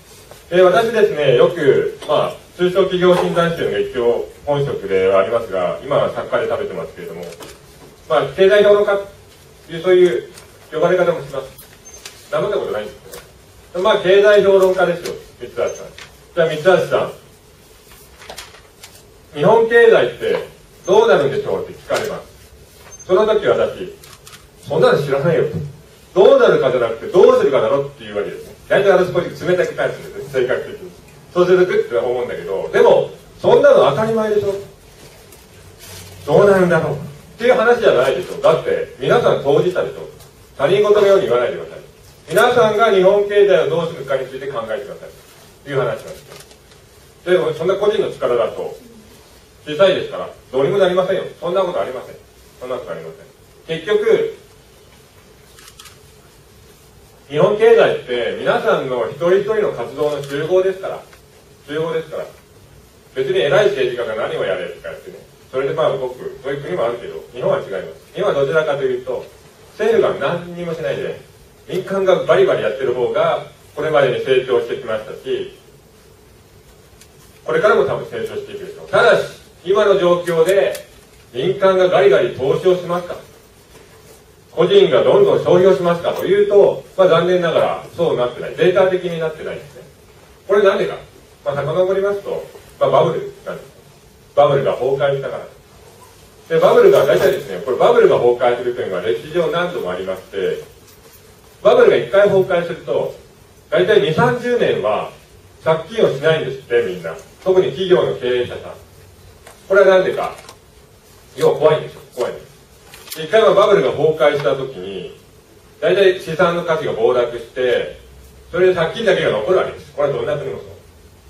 えー、私ですね、よく、まあ、中小企業診断士というのが一応本職ではありますが、今は作家で食べてますけれども、まあ、経済評論家というそういう呼ばれ方もします。名乗ったことないんですけど、まあ経済評論家ですよ、三橋さん。じゃあ三橋さん、日本経済ってどうなるんでしょうって聞かれます。その時私、そんなの知らないよと。どうなるかじゃなくてどうするかだろっていうわけですね。大体私こういう冷たく返すんですね、性格的に。そうするとグッて思うんだけど、でも、そんなの当たり前でしょ。どうなるんだろうっていう話じゃないでしょ。だって、皆さん当事者でしょ。他人事のように言わないでください。皆さんが日本経済をどうするかについて考えてください。という話なんですよ。でも、そんな個人の力だと、小さいですから、どうにもなりませんよ。そんなことありません。そんなことありません。結局、日本経済って皆さんの一人一人の活動の集合ですから、集合ですから、別に偉い政治家が何をやれとかやってね、それでまあ動く、そういう国もあるけど、日本は違います。日本はどちらかというと、政府が何にもしないで、民間がバリバリやってる方が、これまでに成長してきましたし、これからも多分成長していくでしょう。ただし、今の状況で、民間がガリガリ投資をしますか、個人がどんどん消費をしますかというと、まあ残念ながらそうなってない。データ的になってないんですね。これなんでか。まあ遡りますと、まあバブルなんです。バブルが崩壊したから。で、バブルが大体ですね、これバブルが崩壊するというのは歴史上何度もありまして、バブルが一回崩壊すると、大体に、さんじゅうねんは借金をしないんですって、みんな。特に企業の経営者さん。これはなんでか。要は怖いんですよ。怖いんです。一回はバブルが崩壊した時に、大体資産の価値が暴落して、それで借金だけが残るわけです。これはどんな国もそう。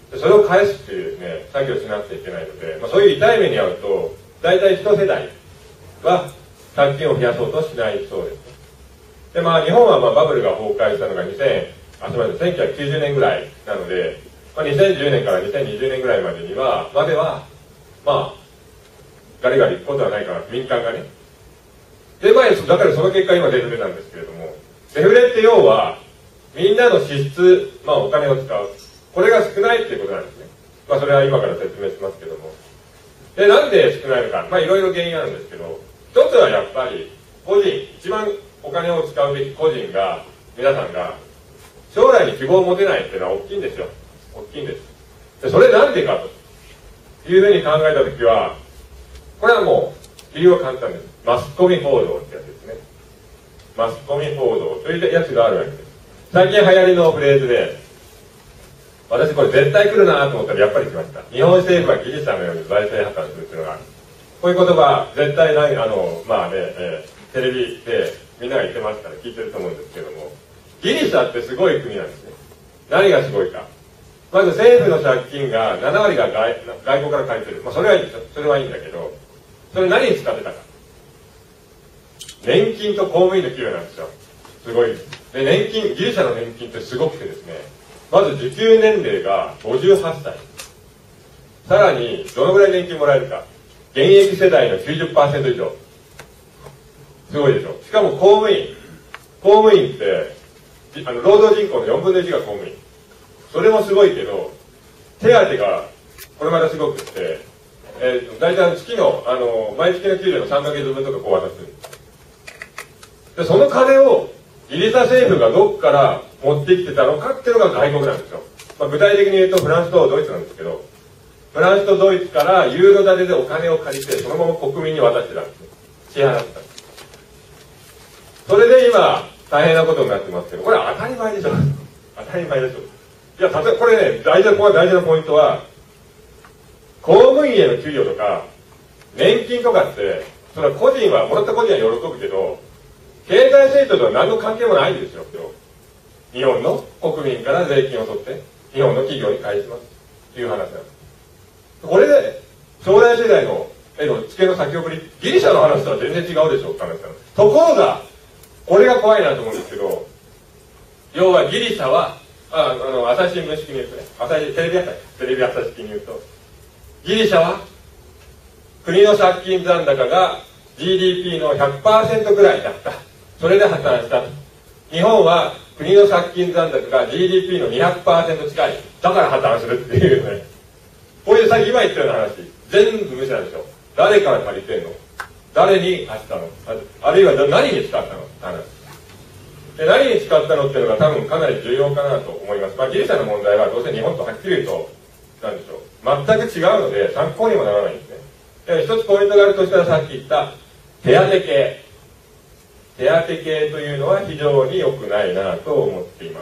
それを返すっていうですね、作業をしなくちゃいけないので、まあ、そういう痛い目に遭うと、大体一世代は借金を増やそうとしないそうです。で、まあ、日本はまあバブルが崩壊したのがにせん、あ、すみません、せんきゅうひゃくきゅうじゅうねんぐらいなので、まあ、にせんじゅうねんからにせんにじゅうねんぐらいまでには、までは、まあ、ガリガリいくことはないかな、民間がね。で、まあ、だからその結果今デフレなんですけれども、デフレって要は、みんなの支出、まあお金を使う。これが少ないっていうことなんですね。まあそれは今から説明しますけども。で、なんで少ないのか。まあいろいろ原因あるんですけど、一つはやっぱり、個人、一番お金を使うべき個人が、皆さんが、将来に希望を持てないっていうのは大きいんですよ。大きいんです。で、それなんでかというふうに考えたときは、これはもう、理由は簡単です。マスコミ報道ってやつですね。マスコミ報道というやつがあるわけです。最近流行りのフレーズで、私これ絶対来るなと思ったらやっぱり来ました。日本政府はギリシャのように財政破綻するっていうのがある。こういう言葉、絶対ない、あの、まあね、えー、テレビでみんなが言ってますから聞いてると思うんですけども、ギリシャってすごい国なんですね。何がすごいか。まず政府の借金がななわりが 外, 外国から借りてる。まあそれはいいんですよ。それはいいんだけど、それ何に使ってたか。年金と公務員の給与なんですよ。すごい。で、年金、ギリシャの年金ってすごくてですね、まず受給年齢がごじゅうはっさい。さらに、どのぐらい年金もらえるか。現役世代の きゅうじゅっパーセント 以上。すごいでしょ。しかも公務員。公務員って、あの、労働人口のよんぶんのいちが公務員。それもすごいけど、手当が、これまたすごくって、えー、大体月の、あの、毎月の給料のさんかげつぶんとかこう渡す。で、その金を、ギリシャ政府がどこから持ってきてたのかっていうのが外国なんですよ。まあ、具体的に言うとフランスとドイツなんですけど、フランスとドイツからユーロ建てでお金を借りて、そのまま国民に渡してたんですね。支払ってたんです。それで今、大変なことになってますけど、これは当たり前でしょ。当たり前でしょ。いや、例えばこれね、大事な、ここは大事なポイントは、公務員への給与とか、年金とかって、それは個人は、もらった個人は喜ぶけど、経済成長とは何の関係もないんですよ。日本の国民から税金を取って、日本の企業に返します。という話なんです。これで、将来世代の、えの、知見の先送り、ギリシャの話とは全然違うでしょって話なんです。ところが、これが怖いなと思うんですけど、要はギリシャは、ああの、朝日新聞式に言うとね、朝日、テレビ朝日、テレビ朝日式に言うと、ギリシャは、国の借金残高が ジーディーピー の ひゃくパーセント ぐらいだった。それで破綻したと。日本は国の借金残高が ジーディーピー の にひゃくパーセント 近い。だから破綻するっていうね。こういうさっき今言ったような話、全部無視なんでしょ。誰から借りてんの？誰に貸したの？あるいは何に使ったの？って話。で、何に使ったのっていうのが多分かなり重要かなと思います。まあギリシャの問題はどうせ日本とはっきり言うと、なんでしょう。全く違うので参考にもならないんですね。で、一つポイントがあるとしたらさっき言った手当系。手当系というのは非常に良くないなと思っています。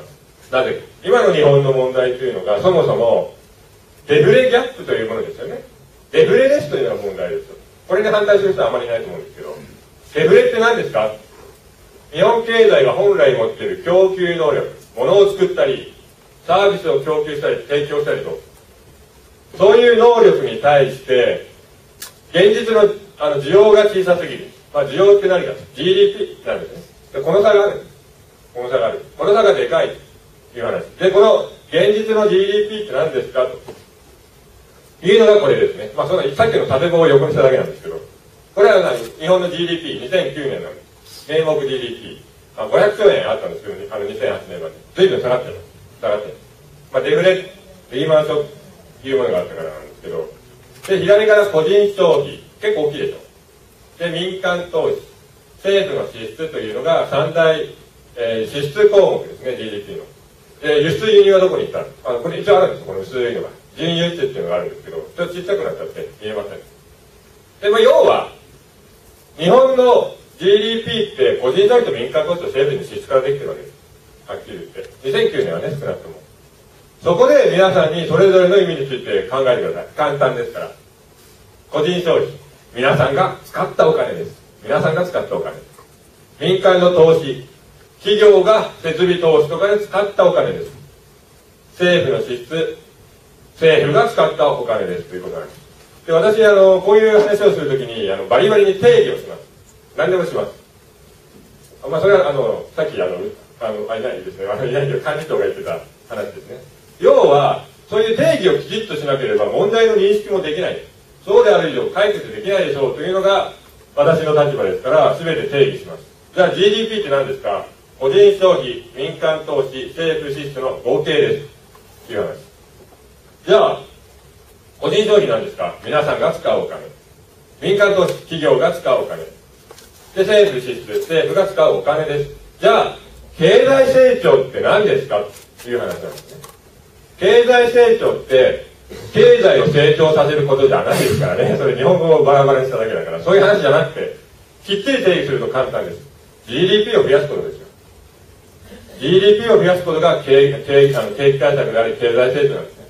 なぜ今の日本の問題というのがそもそもデフレギャップというものですよね。デフレですというのが問題ですよ。これに反対する人はあまりいないと思うんですけど、デフレって何ですか？日本経済が本来持っている供給能力、物を作ったり、サービスを供給したり、提供したりと、そういう能力に対して、現実のあの需要が小さすぎる。まあ、需要って何か ジーディーピー なんですね。で、この差がある。この差がある。この差がでかいという話。で、この現実の ジーディーピー って何ですかというのがこれですね。まあ、そのさっきの縦棒を横にしただけなんですけど、これは何？日本の ジーディーピー、にせんきゅうねんなんです。名目 ジーディーピー。あ、ごひゃくちょうえんあったんですけど、あのにせんはちねんまで。随分下がってる。下がってる。まあ、デフレ、リーマンショックというものがあったからなんですけど、で、左から個人消費。結構大きいでしょ。で、民間投資、政府の支出というのが三大、えー、支出項目ですね、ジーディーピー の。で、輸出輸入はどこに行ったの？あの、これ一応あるんですよ、この薄いのが。準輸出っていうのがあるんですけど、ちょっとちっちゃくなっちゃって見えません。で、まあ、要は、日本の ジーディーピー って個人消費と民間投資と政府に支出からできてるわけです。はっきり言って。にせんきゅうねんはね、少なくとも。そこで皆さんにそれぞれの意味について考えてください。簡単ですから。個人消費。皆さんが使ったお金です。皆さんが使ったお金です。民間の投資。企業が設備投資とかで使ったお金です。政府の支出。 政府が使ったお金ですということなんです。で、私、あの、こういう話をするときに、あの、バリバリに定義をします。何でもします。まあ、それは、あの、さっき、あの、あの、あ、いないですね。あの、いないけど、幹事長が言ってた話ですね。要は、そういう定義をきちっとしなければ問題の認識もできない。そうである以上解決できないでしょうというのが私の立場ですから、全て定義します。じゃあ ジーディーピー って何ですか？個人消費、民間投資、政府支出の合計です。という話。じゃあ、個人消費なんですか？皆さんが使うお金。民間投資、企業が使うお金。で、政府支出、政府が使うお金です。じゃあ、経済成長って何ですか？という話なんですね。経済成長って、経済を成長させることじゃないですからね。それ日本語をバラバラにしただけだから、そういう話じゃなくて、きっちり定義すると簡単です。ジーディーピー を増やすことですよ。ジーディーピー を増やすことが景気景気あの景気対策であり、経済成長なんですね。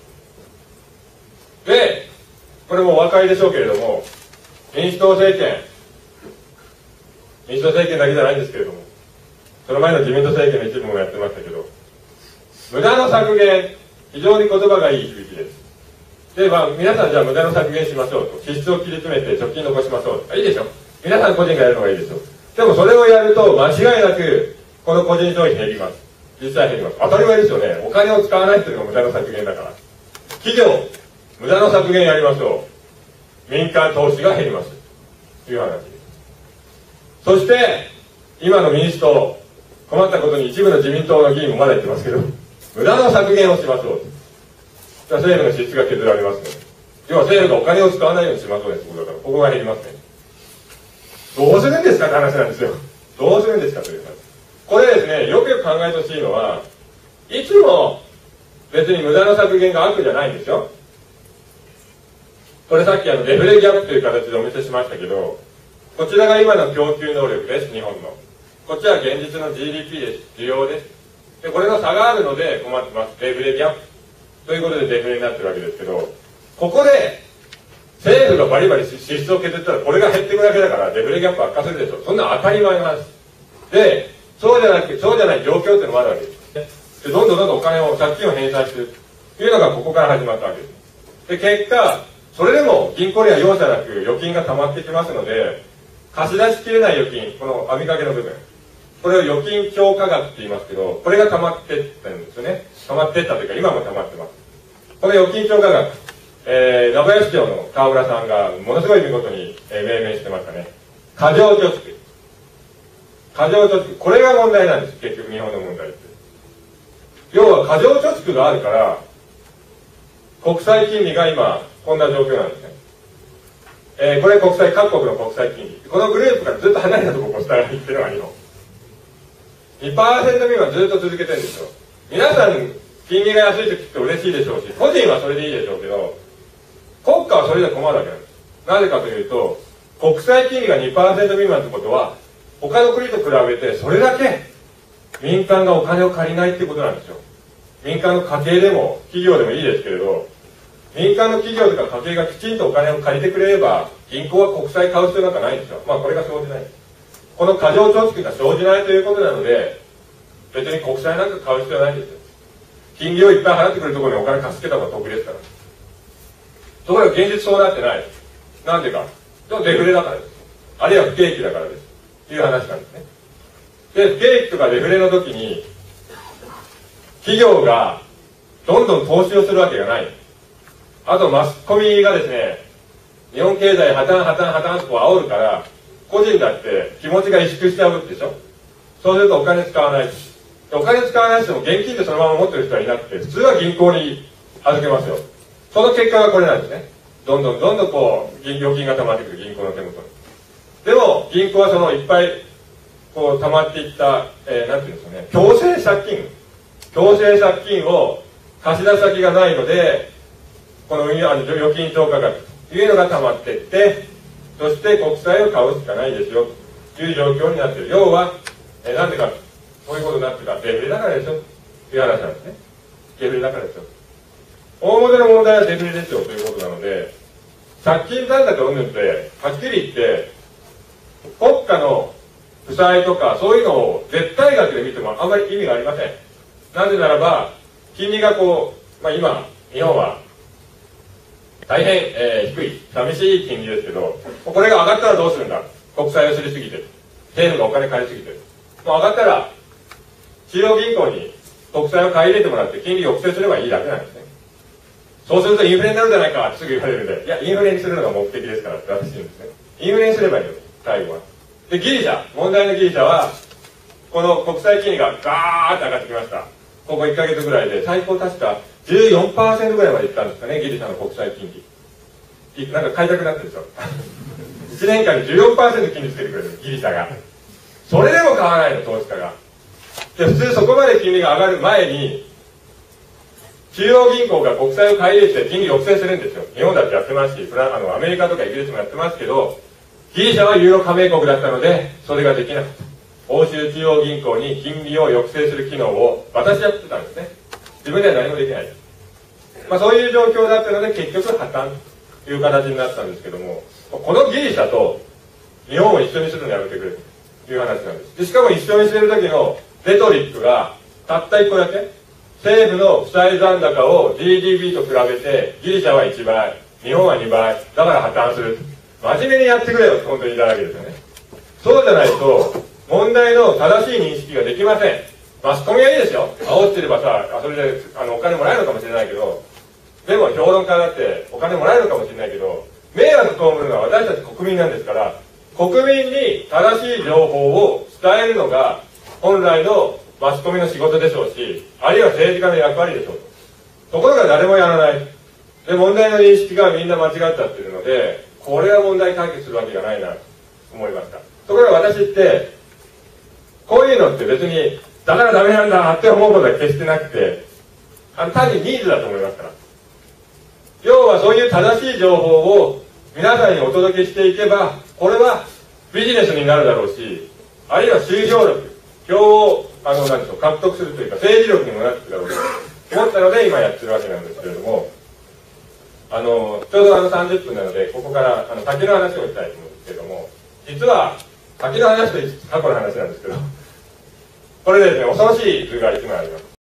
で、これもお分かりでしょうけれども、民主党政権、民主党政権だけじゃないんですけれども、その前の自民党政権の一部もやってましたけど、無駄の削減、非常に言葉がいい響きです。で、まあ、皆さんじゃあ無駄の削減しましょうと。支出を切り詰めて貯金残しましょう。いいでしょ。皆さん個人がやるのがいいでしょう。でもそれをやると間違いなく、この個人消費減ります。実際減ります。当たり前ですよね。お金を使わないっていうのが無駄の削減だから。企業、無駄の削減やりましょう。民間投資が減ります。という話です。そして、今の民主党、困ったことに一部の自民党の議員もまだ言ってますけど、無駄の削減をしましょう。政府の支出が削られますね。要は政府がお金を使わないようにしましょうってことだから、ここが減りますね。どうするんですかって話なんですよ。どうするんですかという話。これですね、よくよく考えてほしいのは、いつも別に無駄の削減が悪じゃないんですよ。これさっきあのデフレギャップという形でお見せしましたけど、こちらが今の供給能力です、日本の。こっちは現実の ジーディーピー です、需要です。で、これの差があるので困ってます。デフレギャップ。ということでデフレになってるわけですけど、ここで政府がバリバリ支出を削ったらこれが減っていくだけだからデフレギャップ悪化するでしょ。そんな当たり前の話。で、そうじゃなくて、そうじゃない状況っていうのもあるわけです。で、どんどんどんどんお金を、借金を返済していくというのがここから始まったわけです。で、結果、それでも銀行には容赦なく預金が溜まってきますので、貸し出しきれない預金、この網掛けの部分。これを預金強化額って言いますけど、これが溜まってったんですよね。溜まってったというか、今も溜まってます。この預金強化額、えー、名古屋市長の河村さんがものすごい見事に、えー、命名してましたね。過剰貯蓄。過剰貯蓄。これが問題なんです。結局日本の問題って。要は過剰貯蓄があるから、国債金利が今、こんな状況なんですね。えー、これ国債、各国の国債金利。このグループからずっと離れたところを下がりっていうのが日本。にパーセント 未満ずっと続けてるんですよ。皆さん、金利が安いと聞くと嬉しいでしょうし、個人はそれでいいでしょうけど、国家はそれで困るわけなんです。なぜかというと、国債金利が にパーセント 未満ってことは、他の国と比べてそれだけ民間がお金を借りないってことなんですよ。民間の家計でも企業でもいいですけれど、民間の企業とか家計がきちんとお金を借りてくれれば、銀行は国債買う必要なんかないんですよ。まあこれが生じない。この過剰貯蓄が生じないということなので、別に国債なんか買う必要ないんですよ。金利をいっぱい払ってくれるところにお金貸し付けた方が得ですから。ところが現実そうなってない。なんでか。でもデフレだからです。あるいは不景気だからです。っていう話なんですね。で、不景気とかデフレの時に、企業がどんどん投資をするわけがない。あとマスコミがですね、日本経済破綻破綻破綻とこう煽るから、個人だって気持ちが萎縮しちゃうでしょ。そうするとお金使わない。お金使わない人も現金でそのまま持ってる人はいなくて、普通は銀行に預けますよ。その結果がこれなんですね。どんどんどんどんこう、預金が溜まってくる銀行の手元に。でも、銀行はそのいっぱい、こう溜まっていった、えー、なんていうんですかね、強制借金。強制借金を貸し出し先がないので、この預金超過額というのが溜まっていって、そして国債を買うしかないですよ、という状況になっている。要は、えー、なんでか、そういうことになってるか、デフレだからでしょ、という話なんですね。デフレだからでしょ。大元の問題はデフレですよ、ということなので、借金残高云々って、はっきり言って、国家の負債とか、そういうのを絶対額で見てもあんまり意味がありません。なぜならば、金利がこう、まあ今、 日本は大変、えー、低い、寂しい金利ですけど、これが上がったらどうするんだ、国債をすりすぎて、政府がお金借りすぎて、もう上がったら、中央銀行に国債を買い入れてもらって金利を抑制すればいいだけなんですね。そうするとインフレになるじゃないかってすぐ言われるんで、いや、インフレにするのが目的ですからって私言うんですね。インフレにすればいいよ、最後は。で、ギリシャ、問題のギリシャは、この国債金利がガーッと上がってきました。ここいっかげつぐらいで、最高確か じゅうよんパーセント ぐらいまでいったんですかね、ギリシャの国債金利。なんか買いたくなってるでしょ。いちねんかんに じゅうよんパーセント 金利つけてくれる、ギリシャが。それでも買わないの、投資家が。で、普通そこまで金利が上がる前に、中央銀行が国債を買い入れて金利を抑制するんですよ。日本だってやってますし、フランあのアメリカとかイギリスもやってますけど、ギリシャはユーロ加盟国だったので、それができなかった。欧州中央銀行に金利を抑制する機能を私はやってたんですね。自分では何もできない。まあそういう状況だったので、結局破綻という形になったんですけども、このギリシャと日本を一緒にするのやめてくれという話なんです。でしかも一緒にしてる時のレトリックがたったいっこだけ、政府の負債残高を ジーディーピー と比べてギリシャはいちばい、日本はにばい、だから破綻する。真面目にやってくれよって本当に言いたいわけですよね。そうじゃないと問題の正しい認識ができません。マスコミはいいですよ。煽ってればさ、それであのお金もらえるのかもしれないけど、でも評論家だってお金もらえるのかもしれないけど、迷惑被るのは私たち国民なんですから、国民に正しい情報を伝えるのが本来のマスコミの仕事でしょうし、あるいは政治家の役割でしょうと。ところが誰もやらない。で、問題の認識がみんな間違っちゃってるので、これは問題解決するわけがないなと思いました。ところが私って、こういうのって別に、だからダメなんだって思うことは決してなくて、あの単にニーズだと思いますから。要はそういう正しい情報を皆さんにお届けしていけば、これはビジネスになるだろうし、あるいは集票力、票をあの何でしょう獲得するというか政治力にもなってくるだろうと思ったので今やってるわけなんですけれども、あのちょうどあのさんじゅっぷんなのでここからあの先の話をしたいと思うんですけれども、実は先の話と過去の話なんですけど、これですね、恐ろしい図がいちまいあります。